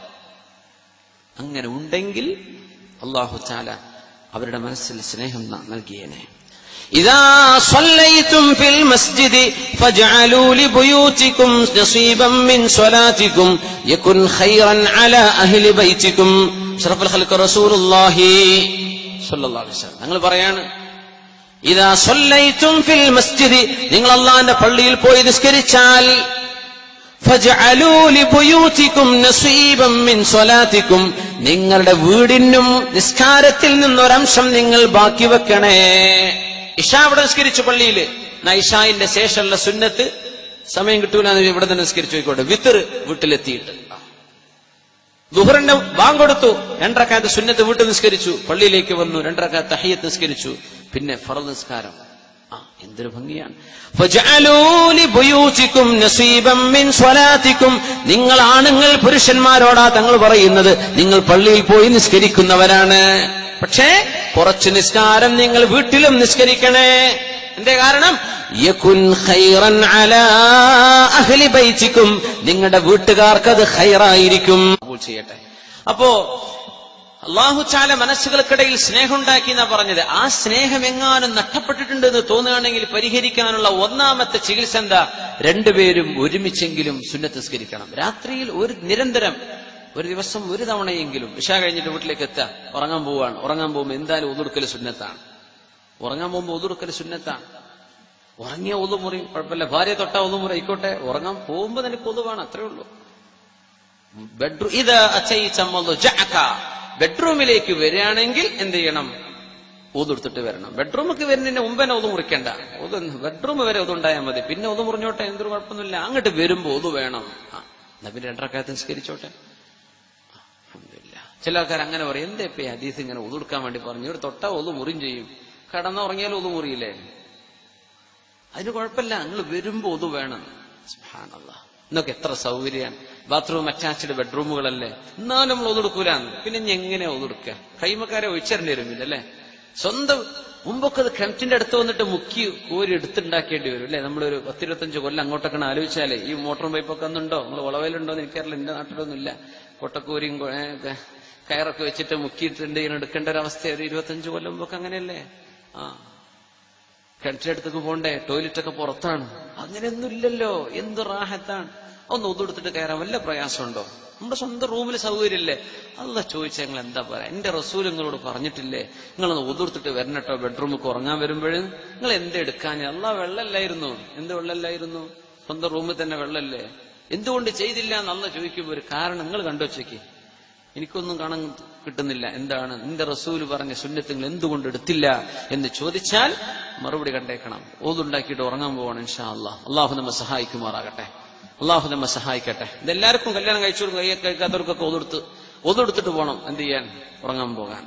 Speaker 1: അങ്ങനെ ഉണ്ടെങ്കിൽ അല്ലാഹു തആല അവരുടെ മനസ്സിൽ സ്നേഹം നൽകിയേനെ. إذا صليتم في المسجد فاجعلوا لبيوتكم نصيبا من صلاتكم يكن خيرا على أهل بيتكم. شرف الخلق رسول الله صلى الله عليه وسلم ഞങ്ങൾ പറയാണ്, إذا صليتم في المسجد, നിങ്ങൾ അല്ലാഹുവിന്റെ പള്ളിയിൽ പോയി നിസ്കരിച്ചാൽ, ഫജ്അലൂ ലിബുയൂതികും നസീബൻ മിൻ സ്വലാത്തികും, നിങ്ങളുടെ വീടിനും നിസ്കാരത്തിൽ നിന്നൊരംശം നിങ്ങൾ ബാക്കി വെക്കണേ. ഇശാ ഇവിടെ നിസ്കരിച്ചു പള്ളിയിൽ, ഇശായിന്റെ ശേഷമുള്ള സുന്നത്ത് സമയം കിട്ടൂല എന്ന് ഇവിടെ തന്നെ നിസ്കരിച്ചു പോയിക്കോട്ടെ. വിത്തർ വീട്ടിലെത്തിയിട്ട് ദുഹറിന്റെ ബാങ്ക് കൊടുത്തു, രണ്ടരക്കാലത്ത് സുന്നത്ത് വീട്ടിൽ നിസ്കരിച്ചു, പള്ളിയിലേക്ക് വന്നു, രണ്ടരക്കാലത്ത് തഹിയ്യത്ത് നിസ്കരിച്ചു, പിന്നെ ഫർദ് നിസ്കാരം. ആ എന്തൊരു ഭംഗിയാണ്. ഫജ്അലൂ ലിബുയൂതികും നസീബൻ മിൻ സ്വലാത്തികും, നിങ്ങൾ ആണുങ്ങൾ പുരുഷന്മാരോടാ തങ്ങൾ പറയുന്നത്, നിങ്ങൾ പള്ളിയിൽ പോയി നിസ്കരിക്കുന്നവരാണ്, പക്ഷേ കുറച്ച് നിസ്കാരം നിങ്ങൾ വീട്ടിലും നിസ്കരിക്കണേ. എന്തേ കാരണം? യകുൻ ഖൈറൻ അലാ അഹ്ലി ബൈതികും, നിങ്ങളുടെ വീട്ടുകാർക്ക് അത് ഖൈറായിരിക്കും. ചെയ്യട്ടെ. അപ്പോ അല്ലാഹു തആല മനസ്സുകൾക്കിടയിൽ സ്നേഹം ഉണ്ടാക്കി എന്നാ പറഞ്ഞത്. ആ സ്നേഹം എങ്ങാനും നഷ്ടപ്പെട്ടിട്ടുണ്ട് എന്ന് തോന്നുകയാണെങ്കിൽ പരിഹരിക്കാനുള്ള ഒന്നാമത്തെ ചികിത്സ എന്താ? രണ്ടുപേരും ഒരുമിച്ചെങ്കിലും സുന്നത്ത് നിസ്കരിക്കണം. രാത്രിയിൽ ഒരു നിരന്തരം ഒരു ദിവസം ഒരു തവണയെങ്കിലും ഇശാ കഴിഞ്ഞിട്ട് വീട്ടിലേക്ക് എത്താം, ഉറങ്ങാൻ പോവാണ്. ഉറങ്ങാൻ പോകുമ്പോൾ എന്തായാലും ഒതുടുക്കൽ സുന്നത്താണ്. ഉറങ്ങാൻ പോകുമ്പോൾ ഒതുടുക്കൽ സുന്നത്താണ്. ഉറങ്ങിയ ഒതു മുറി കുഴപ്പമില്ല, ഭാര്യ തൊട്ട ഒതു മുറി ആയിക്കോട്ടെ, ഉറങ്ങാൻ പോകുമ്പോ നിനക്ക് ഒതുവാണ്, അത്രേ ഉള്ളൂ. ബെഡ്റൂം ഇത് ബെഡ്റൂമിലേക്ക് വരികയാണെങ്കിൽ എന്ത് ചെയ്യണം? ഒതെടുത്തിട്ട് വരണം. ബെഡ്റൂമൊക്കെ വരുന്നതിന് മുമ്പ് തന്നെ ഒതു മുറിക്കണ്ട. ഒതു ബെഡ്റൂം വരെ ഒതുണ്ടായാൽ മതി, പിന്നെ ഒതു മുറിഞ്ഞോട്ടെ, എന്തൊരു കുഴപ്പമൊന്നുമില്ല. അങ്ങോട്ട് വരുമ്പോ ഒതു വേണം. ആ എന്നാ പിന്നെ രണ്ടരക്കാലത്ത് നിസ്കരിച്ചോട്ടെ. ചില ആൾക്കാർ അങ്ങനെ പറയും, എന്താ ഇപ്പൊ ഹദീസ് ഇങ്ങനെ ഒതുടുക്കാൻ വേണ്ടി പറഞ്ഞു, ഇവിടെ തൊട്ടാ ഒതു മുറിയും ചെയ്യും, കടന്നുറങ്ങിയാലും ഒതു മുറിയില്ലേ? അതിന് കുഴപ്പമില്ല, നിങ്ങൾ വരുമ്പോ ഒതു വേണം. സുബ്ഹാനല്ലാഹ്, ഇന്നൊക്കെ എത്ര സൗകര്യമാണ്. ബാത്റൂം അറ്റാച്ച്ഡ് ബെഡ്റൂമുകളല്ലേ, എന്നാലും നമ്മൾ ഒതുടുക്കൂലാന്ന്. പിന്നെ ഇനി എങ്ങനെ ഒതുടുക്കുക? കൈമക്കാരെ ഒഴിച്ചേരേണ്ടി വരുന്നില്ല അല്ലെ? സ്വന്തം മുമ്പൊക്കെ അത് കിണറ്റിന്റെ അടുത്ത് വന്നിട്ട് മുക്കി കോരി എടുത്തുണ്ടാക്കേണ്ടി വരും അല്ലെ? നമ്മളൊരു പത്തിരുപത്തഞ്ച് കൊല്ലം അങ്ങോട്ടൊക്കെ ആലോചിച്ചാലേ, ഈ മോട്ടറും പൈപ്പൊക്കെ ഒന്നുണ്ടോ? നിങ്ങൾ വളവയിലുണ്ടോ എന്ന് എനിക്കറിയില്ല, എന്റെ നാട്ടിലൊന്നുമില്ല. കൊട്ടക്കൂരിയും കയറൊക്കെ വെച്ചിട്ട് മുക്കിയിട്ടുണ്ട് ഇങ്ങനെ എടുക്കേണ്ട ഒരവസ്ഥ ഒരു ഇരുപത്തഞ്ച് കൊല്ലം മുമ്പൊക്കെ അങ്ങനെയല്ലേ? ആ കിണറ്റിന്റെ അടുത്തേക്ക് പോണ്ടേ, ടോയ്ലറ്റൊക്കെ പുറത്താണ്. അങ്ങനെയൊന്നും ഇല്ലല്ലോ, എന്ത് റാഹത്താണ്. ഒന്ന് ഒതുടുത്തിട്ട് കയറാൻ വല്ല പ്രയാസമുണ്ടോ? നമ്മുടെ സ്വന്തം റൂമിൽ സൗകര്യമില്ലേ? അല്ല ചോദിച്ചാൽ ഞങ്ങൾ എന്താ പറയാ? എന്റെ റസൂൽ നിങ്ങളോട് പറഞ്ഞിട്ടില്ലേ നിങ്ങളൊന്ന് ഒതുടുത്തിട്ട് വരണട്ടോ ബെഡ്റൂമിൽ ഉറങ്ങാൻ വരുമ്പോഴും? നിങ്ങൾ എന്തെടുക്കാൻ? അല്ല വെള്ളമല്ലായിരുന്നു. എന്ത് വെള്ളമല്ലായിരുന്നു? സ്വന്തം റൂമിൽ തന്നെ വെള്ളമല്ലേ? എന്തുകൊണ്ട് ചെയ്തില്ല എന്നല്ല ചോദിക്കുമ്പോ ഒരു കാരണം നിങ്ങൾ കണ്ടുവച്ചേക്ക്. എനിക്കൊന്നും കാണാൻ കിട്ടുന്നില്ല. എന്താണ് നിന്റെ റസൂല് പറഞ്ഞ സുന്നത്ത് നിങ്ങൾ എന്തുകൊണ്ട് എടുത്തില്ല എന്ന് ചോദിച്ചാൽ മറുപടി കണ്ടേക്കണം. ഓതുണ്ടാക്കിയിട്ട് ഉറങ്ങാൻ പോവാണ് ഇൻഷാ അല്ലാഹ്. അള്ളാഹു നമ്മെ സഹായിക്കുമാറാകട്ടെ. അള്ളാഹു നമ്മെ സഹായിക്കട്ടെ. ഇതെല്ലാവർക്കും കല്യാണം കഴിച്ചു കൊടുക്കും, കൈ കഴിക്കാത്തവർക്കൊക്കെ ഒതെടുത്ത് ഒതെടുത്തിട്ട് പോകണം എന്ത് ചെയ്യാൻ? ഉറങ്ങാൻ പോകാൻ.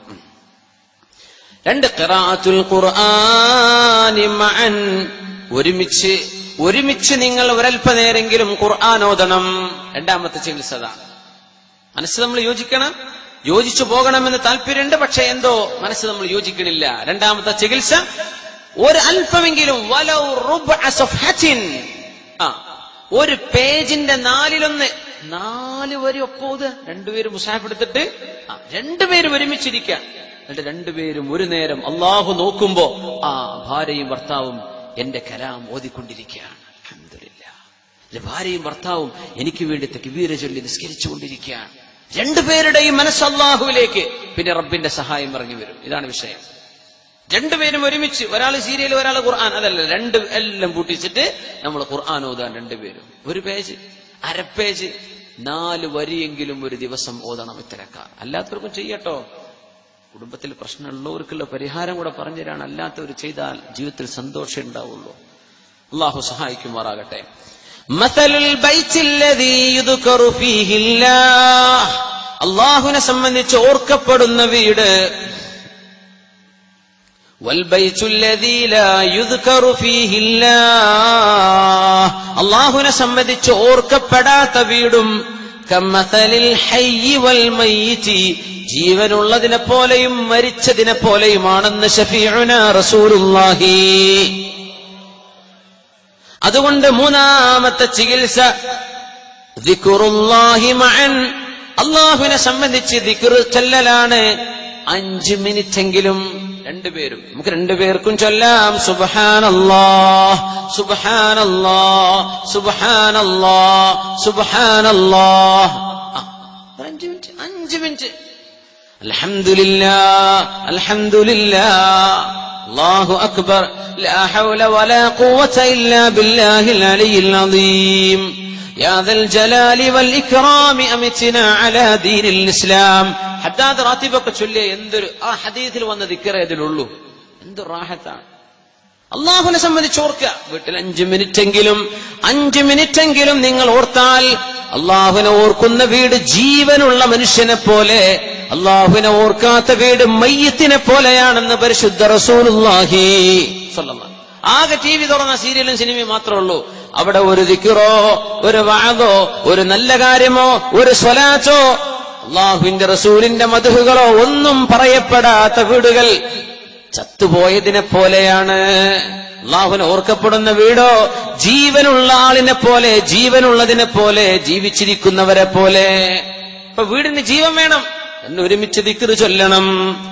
Speaker 1: രണ്ട് ഖിറാഅത്തുൽ ഖുർആനി മഅൻ, ഒരുമിച്ച് ഒരുമിച്ച് നിങ്ങൾ ഒരൽപ്പനേരെങ്കിലും ഖുർആൻ ഓതണം. രണ്ടാമത്തെ ചികിത്സ അതാണ്. മനസ്സ് നമ്മൾ യോജിക്കണം, യോജിച്ചു പോകണമെന്ന് താല്പര്യമുണ്ട്, പക്ഷെ എന്തോ മനസ്സ് നമ്മൾ യോജിക്കണില്ല. രണ്ടാമത്തെ ചികിത്സ ഒരു അല്പമെങ്കിലും വലൗ റുബ്അ സഫ്ഹത്തിൻ, ആ ഒരു പേജിന്റെ നാലിലൊന്ന്, നാല് വരി ഒപ്പോത്. രണ്ടുപേരും മുസാഫ് എടുത്തിട്ട് രണ്ടുപേരും ഒരുമിച്ചിരിക്കുക. എന്നിട്ട് രണ്ടുപേരും ഒരു നേരം അള്ളാഹു നോക്കുമ്പോ ആ ഭാര്യയും ഭർത്താവും എന്റെ കലാം ഓതിക്കൊണ്ടിരിക്കുകയാണ്. അൽഹംദുലില്ലാഹ്, ഭാര്യയും ഭർത്താവും എനിക്ക് വേണ്ടി തക്ബീർ ചൊല്ലി നിസ്കരിച്ചുകൊണ്ടിരിക്കുകയാണ്. രണ്ടുപേരുടെയും മനസ്സ് അള്ളാഹുവിലേക്ക്, പിന്നെ റബ്ബിന്റെ സഹായം ഇറങ്ങി വരും. ഇതാണ് വിഷയം. രണ്ടുപേരും ഒരുമിച്ച്, ഒരാൾ സീരിയൽ ഒരാൾ ഖുർആൻ, അതല്ല, രണ്ട് എല്ലാം പൂട്ടിച്ചിട്ട് നമ്മൾ ഖുർആൻ ഓതാൻ രണ്ടുപേരും. ഒരു പേജ്, അര പേജ്, നാല് വരിയെങ്കിലും ഒരു ദിവസം ഓതണം. ഇത്തരക്കാർ അല്ലാത്തവർക്കും ചെയ്യട്ടോ. കുടുംബത്തിൽ പ്രശ്നമുള്ളവർക്കുള്ള പരിഹാരം കൂടെ പറഞ്ഞുതരാണ്. അല്ലാത്തവർ ചെയ്താൽ ജീവിതത്തിൽ സന്തോഷം ഉണ്ടാവുള്ളൂ. അള്ളാഹു സഹായിക്കുമാറാകട്ടെ. അള്ളാഹുവിനെ സംബന്ധിച്ച് ഓർക്കപ്പെടുന്ന വീട്, അള്ളാഹുവിനെ സംബന്ധിച്ച് ഓർക്കപ്പെടാത്ത വീടും, ജീവനുള്ളതിനെ പോലെയും മരിച്ചതിനെ പോലെയുമാണെന്ന് ശഫീഉനാ റസൂലുള്ളാഹി. അതുകൊണ്ട് മൂന്നാമത്തെ ചികിത്സ ദിക്റുല്ലാഹി മഅൻ, അള്ളാഹുവിനെ സംബന്ധിച്ച് ദിക്ർ ചൊല്ലലാണ്. അഞ്ച് മിനിറ്റെങ്കിലും രണ്ടുപേരും, നമുക്ക് രണ്ടുപേർക്കും ചൊല്ലാം സുബ്ഹാനല്ലാഹ് സുബ്ഹാനല്ലാഹ് സുബ്ഹാനല്ലാഹ് സുബ്ഹാനല്ലാഹ്. അഞ്ച് മിനിറ്റ് അഞ്ച് മിനിറ്റ് അൽഹംദുലില്ലാഹ് അൽഹംദുലില്ലാഹ് അല്ലാഹു അക്ബർ ലാ ഹൗല വലാ ഖുവത ഇല്ലാ ബില്ലാഹിൽ അലിയിൽ അദീം യാ ദൽ ജലാലി വൽ ഇക്റാമി അമിത്നാ അലാ ദീനിൽ ഇസ്ലാം. ഹദ്ദാദ് റാത്തിബൊക്കെ ചൊല്ലിയ എന്തൊരു ആ ഹദീസിൽ വന്ന ദിക്റേ ഇതിലുള്ളൂ. എന്ത് റാഹത്താണ്. അള്ളാഹുവിനെ സംബന്ധിച്ച് ഓർക്കുക. വീട്ടിൽ അഞ്ചു മിനിറ്റെങ്കിലും അഞ്ചു മിനിറ്റെങ്കിലും നിങ്ങൾ ഓർത്താൽ അള്ളാഹുവിനെ ഓർക്കുന്ന വീട് ജീവനുള്ള മനുഷ്യനെ പോലെ, അള്ളാഹുവിനെ ഓർക്കാത്ത വീട് മയ്യത്തിനെ പോലെയാണെന്ന് പരിശുദ്ധ റസൂലുള്ളാഹി സ്വല്ലല്ലാഹു. ആകെ ടി വി തുറന്ന സീരിയലും സിനിമയും മാത്രമേ ഉള്ളൂ. അവിടെ ഒരു ദിക്റോ ഒരു വഅദോ ഒരു നല്ല കാര്യമോ ഒരു സ്വലാത്തോ അള്ളാഹുവിന്റെ റസൂലിന്റെ മദ്ഹുകളോ ഒന്നും പറയപ്പെടാത്ത വീടുകൾ ചത്തുപോയതിനെ പോലെയാണ്. അള്ളാഹുവിനെ ഓർക്കപ്പെടുന്ന വീടോ ജീവനുള്ള ആളിനെ പോലെ, ജീവനുള്ളതിനെ പോലെ, ജീവിച്ചിരിക്കുന്നവരെ പോലെ. ഇപ്പൊ വീടിന് ജീവൻ വേണം എന്ന് ഒരുമിച്ച് ദിക്ർ ചൊല്ലണം.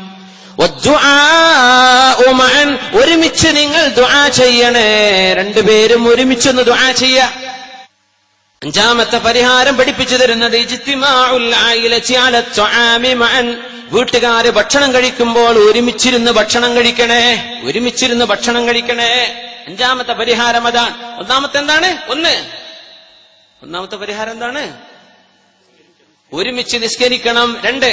Speaker 1: ഒരുമിച്ച് നിങ്ങൾ ദുആ ചെയ്യണേ. രണ്ടുപേരും ഒരുമിച്ചൊന്ന് ദുആ ചെയ്യ. അഞ്ചാമത്തെ പരിഹാരം പഠിപ്പിച്ചു തരുന്നത് ഇജ്തിമാഉൽ ആയിലത്തി അല ത്വആമി മഅൻ. വീട്ടുകാര് ഭക്ഷണം കഴിക്കുമ്പോൾ ഒരുമിച്ചിരുന്ന് ഭക്ഷണം കഴിക്കണേ, ഒരുമിച്ചിരുന്ന് ഭക്ഷണം കഴിക്കണേ. അഞ്ചാമത്തെ പരിഹാരം അതാണ്. ഒന്നാമത്തെ എന്താണ്? ഒന്ന് ഒന്നാമത്തെ പരിഹാരം എന്താണ്? ഒരുമിച്ച് നിസ്കരിക്കണം. രണ്ട്,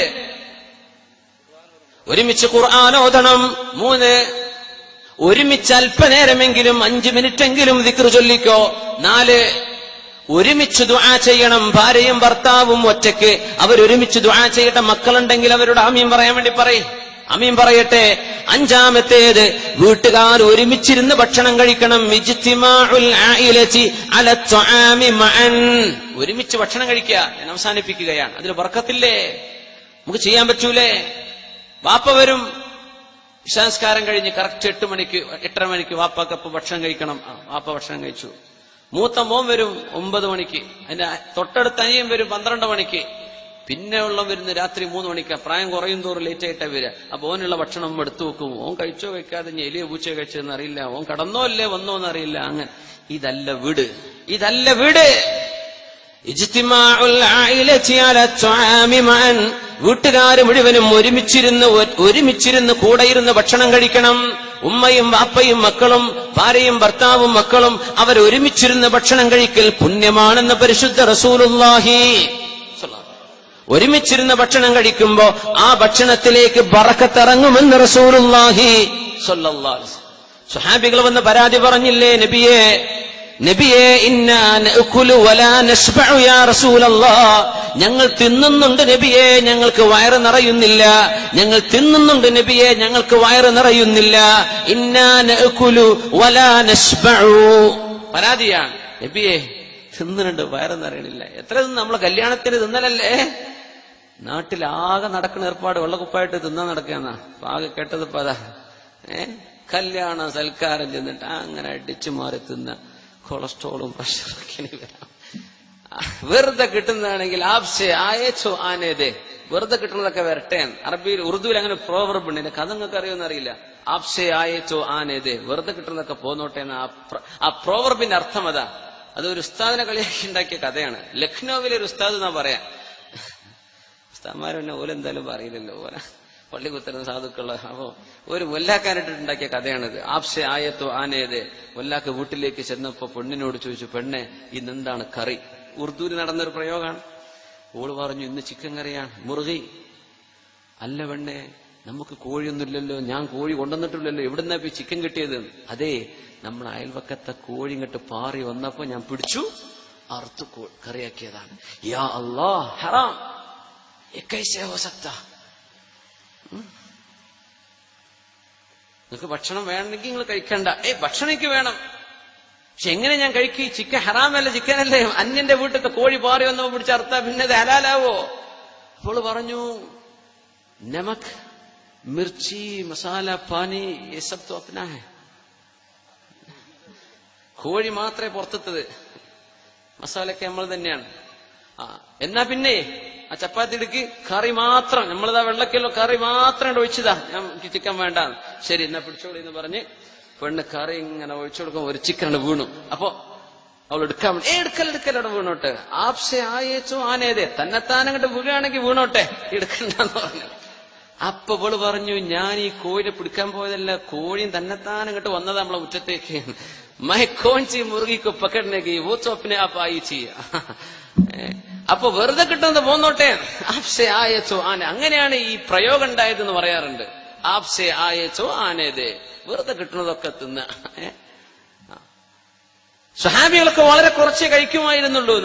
Speaker 1: ഒരുമിച്ച് ഖുർആൻ ഓതണം. മൂന്ന്, ഒരുമിച്ച് അല്പനേരമെങ്കിലും അഞ്ചു മിനിറ്റെങ്കിലും ദിക്ർ ചൊല്ലിക്കോ. നാല്, ഒരുമിച്ച് ദുആ ചെയ്യണം. ഭാര്യയും ഭർത്താവും ഒറ്റയ്ക്ക് അവരൊരുമിച്ച് ദുആ ചെയ്യട്ടെ. മക്കളുണ്ടെങ്കിൽ അവരോട് ആമീൻ പറയാൻ വേണ്ടി പറയും, ആമീൻ പറയട്ടെ. അഞ്ചാമത്തേത് വീട്ടുകാർ ഒരുമിച്ചിരുന്ന് ഭക്ഷണം കഴിക്കണം. ഇജ്തിമാഉൽ ആയിലത്തി അല ത്വആമി മഅൻ. ഒരുമിച്ച് ഭക്ഷണം കഴിക്കുക. ഞാൻ അവസാനിപ്പിക്കുകയാണ്. അതിൽ ബർക്കത്തില്ലേ? നമുക്ക് ചെയ്യാൻ പറ്റൂലേ? വാപ്പ വരും, ഇശാസ്കാരം കഴിഞ്ഞ് കറക്റ്റ് എട്ട് മണിക്ക് എട്ടര മണിക്ക് വാപ്പാക്കപ്പ് ഭക്ഷണം കഴിക്കണം. വാപ്പ ഭക്ഷണം കഴിച്ചു. മൂത്ത മോൻ വരും ഒമ്പത് മണിക്ക്. അതിന്റെ തൊട്ടടുത്ത് അനിയൻ വരും പന്ത്രണ്ട് മണിക്ക്. പിന്നെ ഉള്ള വരുന്ന രാത്രി മൂന്ന് മണിക്കാ. പ്രായം കുറയും തോറും ലേറ്റ് ആയിട്ടാ വരിക. അപ്പൊ ഓനുള്ള ഭക്ഷണം എടുത്തു വെക്കും. ഓൻ കഴിച്ചോ കഴിക്കാതെ എലിയോ പൂച്ചയോ കഴിച്ചതെന്ന് അറിയില്ല, ഓൻ കടന്നോ അല്ലേ വന്നോ എന്നറിയില്ല. അങ്ങനെ ഇതല്ല വീട്, ഇതല്ല വീട്. ഇജ്തിമാഉൽ ആയിലത്തി അല ത്വആമി മഅൻ. വീട്ടുകാര് മുഴുവനും ഒരുമിച്ചിരുന്ന് ഒരുമിച്ചിരുന്ന് കൂടെയിരുന്ന് ഭക്ഷണം കഴിക്കണം. ഉമ്മയും വാപ്പയും മക്കളും ഭാര്യയും ഭർത്താവും മക്കളും അവരൊരുമിച്ചിരുന്ന് ഭക്ഷണം കഴിക്കൽ പുണ്യമാണെന്ന് പരിശുദ്ധ റസൂലുള്ളാഹി. ഒരുമിച്ചിരുന്ന് ഭക്ഷണം കഴിക്കുമ്പോ ആ ഭക്ഷണത്തിലേക്ക് ബറക്കത്ത് ഇറങ്ങുമെന്ന് റസൂലുള്ളാഹി സ്വല്ലല്ലാഹു അലൈഹി വസല്ലം. സ്വഹാബികൾ വന്ന് പരാതി പറഞ്ഞില്ലേ നബിയേ, നബിയേ ഇന്നാ നഅകുലു വലാ നശ്ബഉ യാ റസൂലല്ലാഹ്. ഞങ്ങൾ തിന്നുന്നുണ്ട് നബിയേ, ഞങ്ങൾക്ക് വയറ് നിറയുന്നില്ല. ഞങ്ങൾ തിന്നുന്നുണ്ട് നബിയേ, ഞങ്ങൾക്ക് വയറ് നിറയുന്നില്ല. ഇന്നാ നഅകുലു വലാ നശ്ബഉ. പരാതിയാണ് നബിയേ, തിന്നുന്നുണ്ട് വയറ് നിറയണില്ല. എത്ര തിന്ന്? നമ്മളെ കല്യാണത്തിന് തിന്നലല്ലേ? നാട്ടിലാകെ നടക്കുന്ന ഏർപ്പാട് വെള്ളക്കുപ്പായിട്ട് തിന്നാൻ നടക്കുകയെന്നാ ആകെ കേട്ടത്. ഇപ്പൊ അതാ ഏ കല്യാണ സൽക്കാരം ചെന്നിട്ട് അങ്ങനെ അടിച്ചു മാറി തിന്ന കൊളസ്ട്രോളും പ്രഷറൊക്കെ വരാം. വെറുതെ കിട്ടുന്നതാണെങ്കിൽ ആപ്സെ ആയേച്ചോ ആനേതേ, വെറുതെ കിട്ടുന്നതൊക്കെ വരട്ടെ. അറബിയിൽ ഉറുദുവിൽ അങ്ങനെ പ്രോവർബ് ഉണ്ട്. കഥ നിങ്ങൾക്ക് അറിയുമെന്ന് അറിയില്ല. ആപ്സെ ആയേച്ചോ ആനേതേ, വെറുതെ കിട്ടുന്നതൊക്കെ പോന്നോട്ടെ എന്ന ആ പ്രോവർബിന്റെ അർത്ഥം അതാ. അതൊരു ഉസ്താദിനെ കളിയാക്കി ഉണ്ടാക്കിയ കഥയാണ്. ലക്നൌവിലെ ഒരു ഉസ്താദ് എന്നാ പറയാ. ഉസ്താദ്മാരെന്നെ ഓലെന്തായാലും പറയില്ലല്ലോ, ഓല പള്ളി കുത്തരുന്ന സാധുക്കള. അപ്പോ ഒരു മുല്ലാക്കാനായിട്ട് ഉണ്ടാക്കിയ കഥയാണിത്. ആപ്സെ ആയത്തോ ആനേത്. മുല്ലാക്ക് വീട്ടിലേക്ക് ചെന്നപ്പോ പെണ്ണിനോട് ചോദിച്ചു, പെണ്ണെ ഇന്നെന്താണ് കറി? ഉറുദുവിൽ നടന്നൊരു പ്രയോഗമാണ്. ഓള് പറഞ്ഞു, ഇന്ന് ചിക്കൻ കറിയാണ്. മുറുകി. അല്ല പെണ്ണെ, നമുക്ക് കോഴിയൊന്നുമില്ലല്ലോ, ഞാൻ കോഴി കൊണ്ടുവന്നിട്ടില്ലല്ലോ, എവിടുന്നാ ഇപ്പൊ ചിക്കൻ കിട്ടിയത്? അതേ, നമ്മൾ അയൽവക്കത്തെ കോഴി ഇങ്ങോട്ട് പാറി വന്നപ്പോ ഞാൻ പിടിച്ചു അറുത്തു കറിയാക്കിയതാണ്. യാ അല്ലാഹ്, ഹറാം. നിങ്ങൾക്ക് ഭക്ഷണം വേണമെങ്കിൽ നിങ്ങൾ കഴിക്കണ്ട. ഏയ് ഭക്ഷണം എനിക്ക് വേണം, പക്ഷെ എങ്ങനെ ഞാൻ കഴിക്കും? ചിക്കൻ ഹറാമല്ല, ചിക്കനല്ലേ. അന്യന്റെ വീട്ടിലത്തെ കോഴി പാറി വന്നപ്പോ പിടിച്ചറുത്താ പിന്നെ അത് ഹലാലാവോ? അപ്പോൾ പറഞ്ഞു, നമക് മിർച്ചി മസാല പാനി ये सब तो अपना है. കോഴി മാത്രമേ പുറത്തെത്തത്, മസാലയൊക്കെ നമ്മൾ തന്നെയാണ്. ആ എന്നാ പിന്നെ ആ ചപ്പാത്തി എടുക്ക്, കറി മാത്രം, നമ്മളിതാ വെള്ളക്കല്ലോ കറി മാത്രം ഒഴിച്ചതാ, ഞാൻ ചിക്കൻ വേണ്ട. ശരി എന്നാ പിടിച്ചോളി എന്ന് പറഞ്ഞ് പെണ്ണ് കറി ഇങ്ങനെ ഒഴിച്ചു കൊടുക്കുമ്പോ ഒരു ചിക്കൻ വീണു. അപ്പൊ അവൾ എടുക്കാൻ ഏ എടുക്കൽ എടുക്കൽ അവിടെ വീണോട്ടെ. ആപ്സെ ആയേച്ചോ ആനേതേ, തന്നെത്താനങ്ങട്ട് വീഴുകയാണെങ്കിൽ വീണോട്ടെ, എടുക്കണ്ടെന്ന് പറഞ്ഞു. അപ്പൊ ഇവള് പറഞ്ഞു, ഞാൻ ഈ കോഴിനെ പിടിക്കാൻ പോയതല്ല, കോഴിയും തന്നെത്താൻ അങ്ങോട്ട് വന്നത് നമ്മളെ മുറ്റത്തേക്ക്. മൈ കോൺചി മുറുകിക്ക് പക്കടിനേക്ക് ഊച്ചോപ്പിനെ ആ പായി ചെയ്യ. അപ്പൊ വെറുതെ കിട്ടുന്നത് പോന്നോട്ടെ. ആപ്സെ ആയച്ചോ ആന, അങ്ങനെയാണ് ഈ പ്രയോഗം ഉണ്ടായതെന്ന് പറയാറുണ്ട്. ആപ്സെ ആയച്ചോ ആനേതേ, വെറുതെ കിട്ടുന്നതൊക്കെ തിന്ന. സ്വഹാബികളൊക്കെ വളരെ കുറച്ചേ കഴിക്കുമായിരുന്നുള്ളൂ.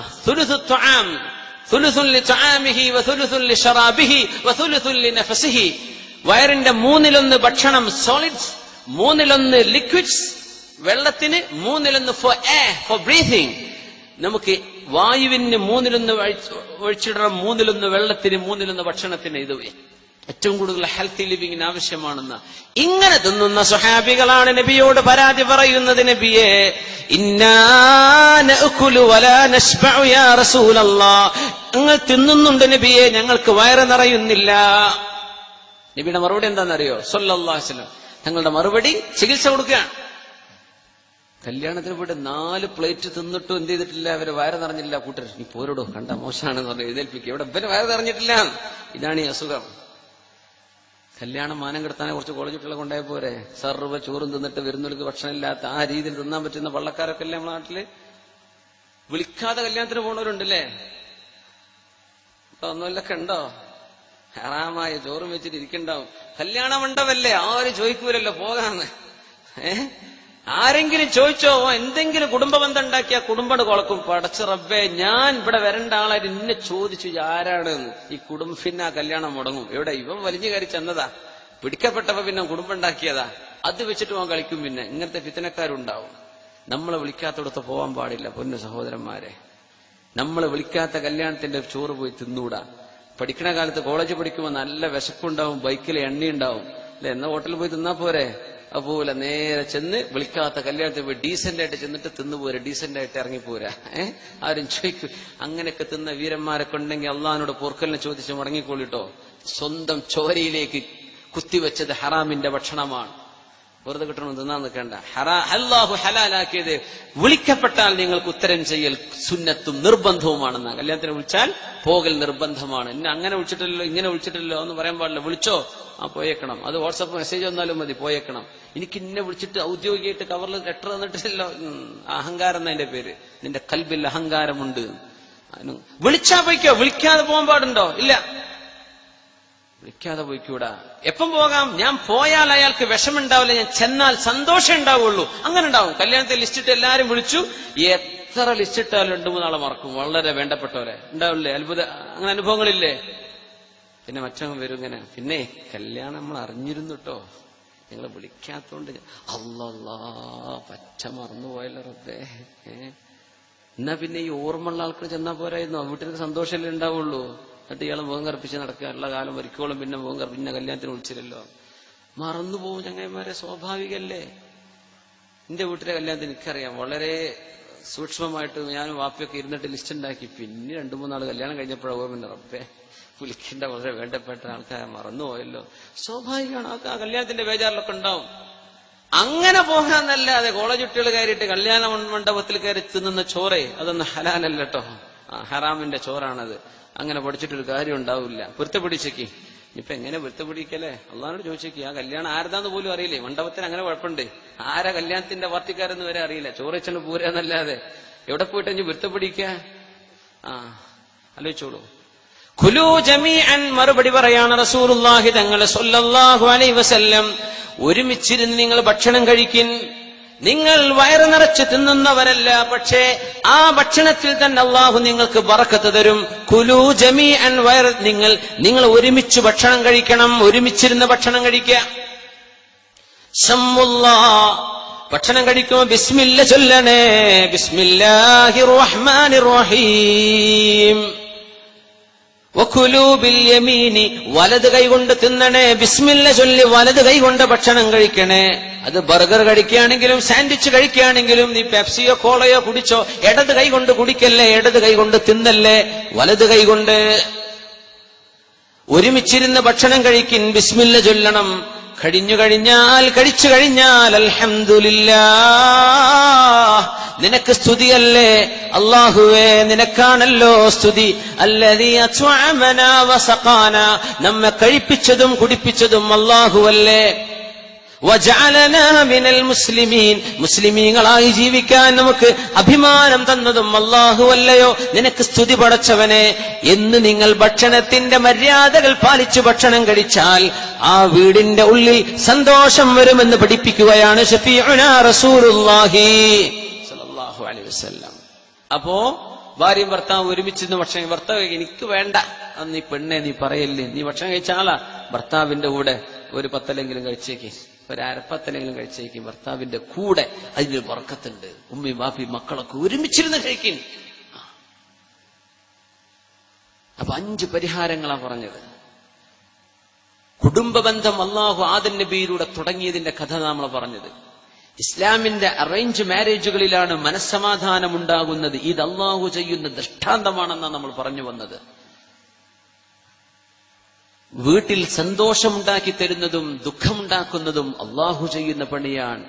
Speaker 1: വയറിന്റെ മൂന്നിലൊന്ന് ഭക്ഷണം സോളിഡ്സ്, മൂന്നിലൊന്ന് ലിക്വിഡ്സ് വെള്ളത്തിന്, മൂന്നിലൊന്ന് ഫോർ എയർ ഫോർ ബ്രീതിങ്. നമുക്ക് വായുവിന് മൂന്നിലൊന്ന് ഒഴിച്ചിടണം, മൂന്നിലൊന്ന് വെള്ളത്തിന്, മൂന്നിലൊന്ന് ഭക്ഷണത്തിന്. ഇത് ഏറ്റവും കൂടുതൽ ഹെൽത്തി ലിവിങ്ങിന് ആവശ്യമാണെന്ന് ഇങ്ങനെ തിന്നുന്ന സ്വഹാബികളാണ് നബിയോട് പരാതി പറയുന്നത്. നബിയെ, ഇന്നാ നഅകുലു വലാ നശ്ബഉ യാ റസൂലല്ലാഹ്, ഞങ്ങൾ തിന്നുന്നുണ്ട് നബിയെ, ഞങ്ങൾക്ക് വയറ് നിറയുന്നില്ല. നബിയുടെ മറുപടി എന്താണെന്നറിയോ? സല്ലല്ലാഹു അലൈഹി വസല്ലം തങ്ങളുടെ മറുപടി ചികിത്സ കൊടുക്കുകയാണ്. കല്യാണത്തിന് പോയിട്ട് നാല് പ്ലേറ്റ് തിന്നിട്ടും എന്ത് ചെയ്തിട്ടില്ല, അവര് വയറ് നിറഞ്ഞില്ല. കൂട്ടർ, നീ പോരോടോ, കണ്ട മോശമാണെന്ന് പറഞ്ഞ് എഴുന്നേൽപ്പിക്കുക. ഇവിടെ ഇവര് വയറ് നിറഞ്ഞിട്ടില്ല. ഇതാണ് ഈ അസുഖം. കല്യാണം മാനം കെടുത്താനെ കുറച്ച് കോളേജ് കുട്ടികളെ കൊണ്ടുപോയ പോരെ? സർവ്വ ചോറും തിന്നിട്ട് വരുന്നവർക്ക് ഭക്ഷണം ഇല്ലാത്ത ആ രീതിയിൽ തിന്നാൻ പറ്റുന്ന വള്ളക്കാരൊക്കെ അല്ലേ നമ്മുടെ നാട്ടില്? വിളിക്കാതെ കല്യാണത്തിന് പോണവരുണ്ടല്ലേ? ഒന്നുമില്ലൊക്കെ ഉണ്ടോ? ഹറാമായ ചോറും വെച്ചിട്ട് ഇരിക്കണ്ടാവും. കല്യാണ മണ്ഡപല്ലേ, ആരും ചോദിക്കൂലല്ലോ പോകാന്ന്. ഏഹ് ആരെങ്കിലും ചോദിച്ചോ? എന്തെങ്കിലും കുടുംബ ബന്ധം ഉണ്ടാക്കിയ കുടുംബം കൊളക്കും. പടച്ച റബ്ബേ, ഞാൻ ഇവിടെ വരേണ്ട ആളായിട്ട് ഇന്നെ ചോദിച്ചു ആരാണ് ഈ കുടുംബം, പിന്നെ ആ കല്യാണം മുടങ്ങും. എവിടെ ഇവൻ വലിഞ്ഞു കയറി ചെന്നതാ, പിടിക്കപ്പെട്ടപ്പോ പിന്നെ കുടുംബം ഉണ്ടാക്കിയതാ, അത് വെച്ചിട്ട് പോകാൻ കളിക്കും. പിന്നെ ഇങ്ങനത്തെ ഫിത്തനക്കാരുണ്ടാവും. നമ്മളെ വിളിക്കാത്തടത്ത് പോകാൻ പാടില്ല പൊന്നു സഹോദരന്മാരെ. നമ്മളെ വിളിക്കാത്ത കല്യാണത്തിന്റെ ചോറ് പോയി തിന്നൂടാ. പഠിക്കണ കാലത്ത് കോളേജ് പഠിക്കുമ്പോൾ നല്ല വിശപ്പുണ്ടാവും, ബൈക്കിൽ എണ്ണയുണ്ടാവും അല്ലെ, എന്നാ ഹോട്ടലിൽ പോയി തിന്നാ പോരെ? അതുപോലെ നേരെ ചെന്ന് വിളിക്കാത്ത കല്യാണത്തിൽ പോയി ഡീസന്റ് ആയിട്ട് ചെന്നിട്ട് തിന്നുപോരാ, ഡീസന്റ് ആയിട്ട് ഇറങ്ങിപ്പോരാ. ഏഹ് ആരും ചോദിക്കും. അങ്ങനെയൊക്കെ തിന്ന വീരന്മാരൊക്കെ ഉണ്ടെങ്കിൽ അള്ളാഹിനോട് പൊറുക്കലിനെ ചോദിച്ച് മടങ്ങിക്കോളിട്ടോ. സ്വന്തം ചോരയിലേക്ക് കുത്തിവെച്ചത് ഹറാമിന്റെ ഭക്ഷണമാണ്. വെറുതെ കിട്ടണം തിന്നാൻ നിൽക്കേണ്ട. ഹറാ അല്ലാഹു ഹലാലാക്കിയത് വിളിക്കപ്പെട്ടാൽ നിങ്ങൾക്ക് ഉത്തരം ചെയ്യൽ സുന്നത്തും നിർബന്ധവുമാണെന്ന. കല്യാണത്തിന് വിളിച്ചാൽ പോകൽ നിർബന്ധമാണ്. എന്നെ അങ്ങനെ വിളിച്ചിട്ടില്ലല്ലോ, ഇങ്ങനെ വിളിച്ചിട്ടില്ലല്ലോ എന്ന് പറയാൻ പാടില്ല. വിളിച്ചോ, ആ പോയേക്കണം. അത് വാട്സപ്പ് മെസ്സേജ് വന്നാലും മതി, പോയേക്കണം. എനിക്ക് ഇന്നെ വിളിച്ചിട്ട് ഔദ്യോഗികമായിട്ട് കവറിൽ ലെറ്റർ തന്നിട്ടില്ലല്ലോ. അഹങ്കാരം എന്നതിന്റെ പേര്. നിന്റെ കൽബിൽ അഹങ്കാരമുണ്ട്. വിളിച്ചാ പോയിക്കോ, വിളിക്കാതെ പോകാൻ പാടുണ്ടോ? ഇല്ല, വിളിക്കാതെ പോയിക്കൂടാ. എപ്പം പോകാം? ഞാൻ പോയാൽ അയാൾക്ക് വിഷമുണ്ടാവില്ല, ഞാൻ ചെന്നാൽ സന്തോഷം ഉണ്ടാവുള്ളൂ. അങ്ങനെ ഉണ്ടാവും. കല്യാണത്തിൽ ലിസ്റ്റിട്ട് എല്ലാരും വിളിച്ചു, എത്ര ലിസ്റ്റിട്ടാലും രണ്ടു മൂന്നാളെ മറക്കും. വളരെ വേണ്ടപ്പെട്ടവരെ ഉണ്ടാവില്ലേ? അത്ഭുത അങ്ങനെ അനുഭവങ്ങളില്ലേ? പിന്നെ മറ്റവൻ വരും ഇങ്ങനെ, പിന്നെ കല്യാണം നമ്മൾ അറിഞ്ഞിരുന്നു കേട്ടോ, നിങ്ങളെ വിളിക്കാത്തോണ്ട് അല്ലല്ലാ പച്ച മറന്നുപോയല്ലോ റബ്ബേ. ഏഹ് എന്നാ പിന്നെ ഈ ഓർമ്മയുള്ള ആൾക്കാർ ചെന്നാ പോരായിരുന്നു. വീട്ടിലേക്ക് സന്തോഷമല്ലേ ഉണ്ടാവുള്ളൂ. എന്നിട്ട് ഇയാളെ മുഖം കറുപ്പിച്ച് നടക്കുക. ഉള്ള കാലം വരിക്കോളും പിന്നെ മുഖം കറുപ്പ്, പിന്നെ കല്യാണത്തിന് വിളിച്ചില്ലല്ലോ. മറന്നുപോകും ചങ്ങന്മാരെ, സ്വാഭാവികല്ലേ. എന്റെ വീട്ടിലെ കല്യാണത്തിന് എനിക്കറിയാം, വളരെ സൂക്ഷ്മമായിട്ട് ഞാനും വാപ്പിയൊക്കെ ഇരുന്നിട്ട് ലിസ്റ്റ് ഉണ്ടാക്കി. പിന്നെ രണ്ടു മൂന്നാൾ കല്യാണം കഴിഞ്ഞപ്പോഴാവും പിന്നെ റബ്ബേ വിളിക്കേണ്ട വളരെ വേണ്ടപ്പെട്ട ആൾക്കാരെ മറന്നുപോയല്ലോ. സ്വാഭാവികമാണ്. ആ കല്യാണത്തിന്റെ ബേജാറിലൊക്കെ ഉണ്ടാവും. അങ്ങനെ പോകാന്നല്ലാതെ കോളേജ് കുട്ടികൾ കയറിയിട്ട് കല്യാണ മണ്ഡപത്തിൽ കയറി തിന്നുന്ന ചോറേ അതൊന്നും ഹലാലല്ല കേട്ടോ. ഹറാമിന്റെ ചോറാണത്. അങ്ങനെ പഠിച്ചിട്ടൊരു കാര്യം ഉണ്ടാവില്ല. പൊരുത്തപ്പിടിച്ചേക്ക്. ഇപ്പൊ എങ്ങനെ പൊരുത്തപ്പിടിക്കല്ലേ? അള്ളാഹിനോട് ചോദിച്ചേക്ക്. ആ കല്യാണം ആരതാന്ന് പോലും അറിയില്ലേ. മണ്ഡപത്തിന് അങ്ങനെ കുഴപ്പമുണ്ട്. ആരാ കല്യാണത്തിന്റെ പാർട്ടിക്കാരെന്ന് വരെ അറിയില്ല. ചോറച്ചണ്ട് പൂരാന്നല്ലാതെ എവിടെ പോയിട്ട് ഇനി പൊരുത്തപ്പിടിക്ക? ആ ആലോചിച്ചോളൂ. ഖുലൂ ജമീഅൻ, മറുപടി പറയാണ് റസൂലുള്ളാഹി തങ്ങളെ സ്വല്ലല്ലാഹു അലൈഹി വസല്ലം. ഒരുമിച്ചിരുന്ന് നിങ്ങൾ ഭക്ഷണം കഴിക്കിൻ. നിങ്ങൾ വയറ് നിറച്ച് തിന്നുന്നവരല്ല, പക്ഷേ ആ ഭക്ഷണത്തിൽ തന്നെ അള്ളാഹു നിങ്ങൾക്ക് ബറക്കത്ത് തരും. കുലൂ ജമീഅൻ, വയർ നിങ്ങൾ നിങ്ങൾ ഒരുമിച്ച് ഭക്ഷണം കഴിക്കണം. ഒരുമിച്ചിരുന്ന് ഭക്ഷണം കഴിക്കുക. സമ്മുല്ലാഹ്, ഭക്ഷണം കഴിക്കുമ്പോൾ ബിസ്മില്ല ചൊല്ലണേ. ബിസ്മില്ലാഹിർ റഹ്മാനിർ റഹീം. വകുലൂ ബിൽ യമീനി, വലത് കൈകൊണ്ട് തിന്നണേ. ബിസ്മില്ല ചൊല്ലി വലത് കൈകൊണ്ട് ഭക്ഷണം കഴിക്കണേ. അത് ബർഗർ കഴിക്കുകയാണെങ്കിലും സാൻഡ്വിച്ച് കഴിക്കുകയാണെങ്കിലും നീ പെപ്സിയോ കോളയോ കുടിച്ചോ, ഇടത് കൈ കൊണ്ട് കുടിക്കല്ലേ, ഇടത് കൈ കൊണ്ട് തിന്നല്ലേ, വലത് കൈ കൊണ്ട്. ഒരുമിച്ചിരുന്ന് ഭക്ഷണം കഴിക്കിൻ, ബിസ്മില്ല ചൊല്ലണം. കഴിഞ്ഞു കഴിഞ്ഞാൽ കഴിച്ചു കഴിഞ്ഞാൽ അൽഹംദുലില്ലാഹ്, നിനക്ക് സ്തുതിയല്ലേ അല്ലാഹുവേ, നിനക്കാണല്ലോ സ്തുതി. അല്ലദീ അത്അമനാ വസഖാനാ, നമ്മെ കഴിപ്പിച്ചതും കുടിപ്പിച്ചതും അല്ലാഹുവല്ലേ. വജഅലനാ മിനൽ മുസ്ലിമീൻ, മുസ്ലിമീങ്ങളായി ജീവിക്കാൻ നമുക്ക് അഭിമാനം തന്നതും അല്ലാഹുവല്ലയോ. നിനക്ക് സ്തുതി പടച്ചവനെ എന്ന് നിങ്ങൾ ഭക്ഷണത്തിന്റെ മര്യാദകൾ പാലിച്ചു ഭക്ഷണം കഴിച്ചാൽ ആ വീടിന്റെ ഉള്ളിൽ സന്തോഷം വരുമെന്ന് പഠിപ്പിക്കുകയാണ് ശഫീഉനാ റസൂലുള്ളാഹി സ്വല്ലല്ലാഹു അലൈഹി വസല്ലം. അപ്പോ ഭാര്യയും ഭർത്താവും ഒരുമിച്ചിരുന്ന് ഭക്ഷണം, ഭർത്താവ് എനിക്ക് വേണ്ട, അന്ന് നീ പെണ്ണെ നീ പറയല്ലേ, നീ ഭക്ഷണം കഴിച്ച ആളാ, ഭർത്താവിന്റെ കൂടെ ഒരു പത്തലെങ്കിലും കഴിച്ചേക്ക്, ഒരു അരപ്പത്തലെങ്കിലും കഴിച്ചേക്കും, ഭർത്താവിന്റെ കൂടെ അതിന് ബർക്കത്തുണ്ട്. ഉമ്മയും ബാപ്പയും മക്കളൊക്കെ ഒരുമിച്ചിരുന്ന് കഴിക്കും. അപ്പൊ അഞ്ച് പരിഹാരങ്ങളാ പറഞ്ഞത്. കുടുംബ ബന്ധം അല്ലാഹു ആദം നബിയിലൂടെ തുടങ്ങിയതിന്റെ കഥ നമ്മൾ പറഞ്ഞത്. ഇസ്ലാമിന്റെ അറേഞ്ച് മാരേജുകളിലാണ് മനസ്സമാധാനം ഉണ്ടാകുന്നത്. ഇത് അല്ലാഹു ചെയ്യുന്ന ദൃഷ്ടാന്തമാണെന്നാണ് നമ്മൾ പറഞ്ഞു വന്നത്. വീട്ടിൽ സന്തോഷമുണ്ടാക്കി തരുന്നതും ദുഃഖമുണ്ടാക്കുന്നതും അല്ലാഹു ചെയ്യുന്ന പണിയാണ്.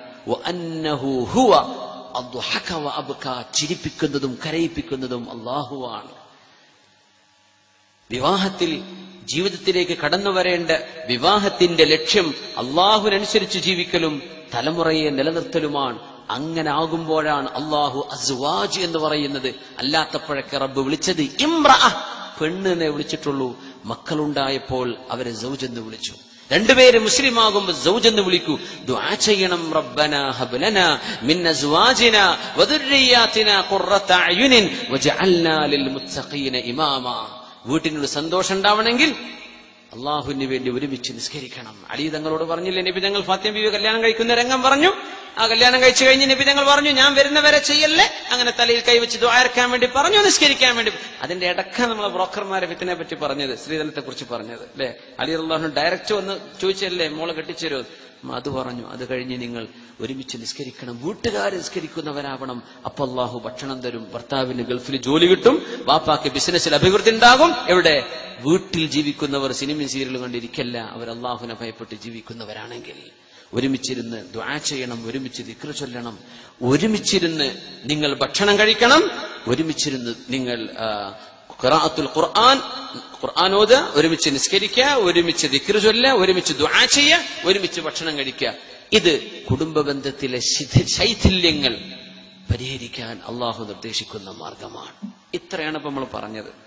Speaker 1: ചിരിപ്പിക്കുന്നതും കരയിപ്പിക്കുന്നതും അല്ലാഹുവാണ്. വിവാഹത്തിൽ ജീവിതത്തിലേക്ക് കടന്നു വരേണ്ട വിവാഹത്തിന്റെ ലക്ഷ്യം അല്ലാഹുവിനനുസരിച്ച് ജീവിക്കലും തലമുറയെ നിലനിർത്തലുമാണ്. അങ്ങനെ ആകുമ്പോഴാണ് അല്ലാഹു അസ്വാജ് എന്ന് പറയുന്നത്. അല്ലാത്തപ്പോഴൊക്കെ റബ്ബ് വിളിച്ചത് ഇംറഅ, പെണ്ണിനെ വിളിച്ചിട്ടുള്ളൂ. മക്കളുണ്ടായപ്പോൾ അവരെ സൗജ് എന്ന് വിളിച്ചു. രണ്ടുപേര് മുസ്ലിം ആകുമ്പോൾ സൗജ് എന്ന് വിളിക്കൂ. ദുആ ചെയ്യണം, റബ്ബനാ ഹബ് ലനാ മിൻ അസ്വാജിനാ വദുർരിയാതിനാ ഖുർറത അയുനിൻ വജഅൽനാ ലിൽ മുത്തഖീന ഇമാമാ. വീട്ടിനൊരു സന്തോഷം ഉണ്ടാവണമെങ്കിൽ അള്ളാഹുവിന് വേണ്ടി ഒരുമിച്ച് നിസ്കരിക്കണം. അലി തങ്ങളോട് പറഞ്ഞില്ലേ, നബി തങ്ങൾ ഫാത്തിമ ബീവി കല്യാണം കഴിക്കുന്ന രംഗം പറഞ്ഞു. ആ കല്യാണം കഴിച്ചു കഴിഞ്ഞ് നബി തങ്ങൾ പറഞ്ഞു, ഞാൻ വരുന്നവരെ ചെയ്യല്ലേ, അങ്ങനെ തലയിൽ കൈവച്ച് ദുആർക്കാൻ വേണ്ടി പറഞ്ഞു, നിസ്കരിക്കാൻ വേണ്ടി. അതിന്റെ ഇടക്ക നമ്മളെ ബ്രോക്കർമാരെ ഫിത്തിനെ പറ്റി പറഞ്ഞത്, സ്ത്രീധനത്തെ കുറിച്ച് പറഞ്ഞത് അല്ലെ. അലി റളിയല്ലാഹു ഡയറക്റ്റ് വന്ന് ചോദിച്ചല്ലേ മോളെ കെട്ടിച്ചേരോ, അത് പറഞ്ഞു. അത് കഴിഞ്ഞ് നിങ്ങൾ ഒരുമിച്ച് നിസ്കരിക്കണം, വീട്ടുകാർ നിസ്കരിക്കുന്നവരാവണം. അപ്പൊ അല്ലാഹു ഭക്ഷണം തരും. ഭർത്താവിന് ഗൾഫിൽ ജോലി കിട്ടും, ബാപ്പാക്ക് ബിസിനസ്സിൽ അഭിവൃദ്ധി ഉണ്ടാകും. എവിടെ? വീട്ടിൽ ജീവിക്കുന്നവർ സിനിമയും സീരിയലും കണ്ടിരിക്കല്ല, അവർ അല്ലാഹുവിനെ ഭയപ്പെട്ട് ജീവിക്കുന്നവരാണെങ്കിൽ. ഒരുമിച്ചിരുന്ന് ദുആ ചെയ്യണം, ഒരുമിച്ച് ദിക്ർ ചൊല്ലണം, ഒരുമിച്ചിരുന്ന് നിങ്ങൾ ഭക്ഷണം കഴിക്കണം, ഒരുമിച്ചിരുന്ന് നിങ്ങൾ ഖിറാഅത്തുൽ ഖുർആൻ ഖുർആൻ ഓതുക, ഒരുമിച്ച് നിസ്കരിക്കുക, ഒരുമിച്ച് ദിക്ർ ചൊല്ലുക, ഒരുമിച്ച് ദുആ ചെയ്യുക, ഒരുമിച്ച് ഭക്ഷണം കഴിക്കുക. ഇത് കുടുംബ ബന്ധത്തിലെ ശൈഥില്യങ്ങൾ പരിഹരിക്കാൻ അല്ലാഹു നിർദ്ദേശിക്കുന്ന മാർഗമാണ്. ഇത്രയാണ് ഇപ്പൊ നമ്മൾ പറഞ്ഞത്.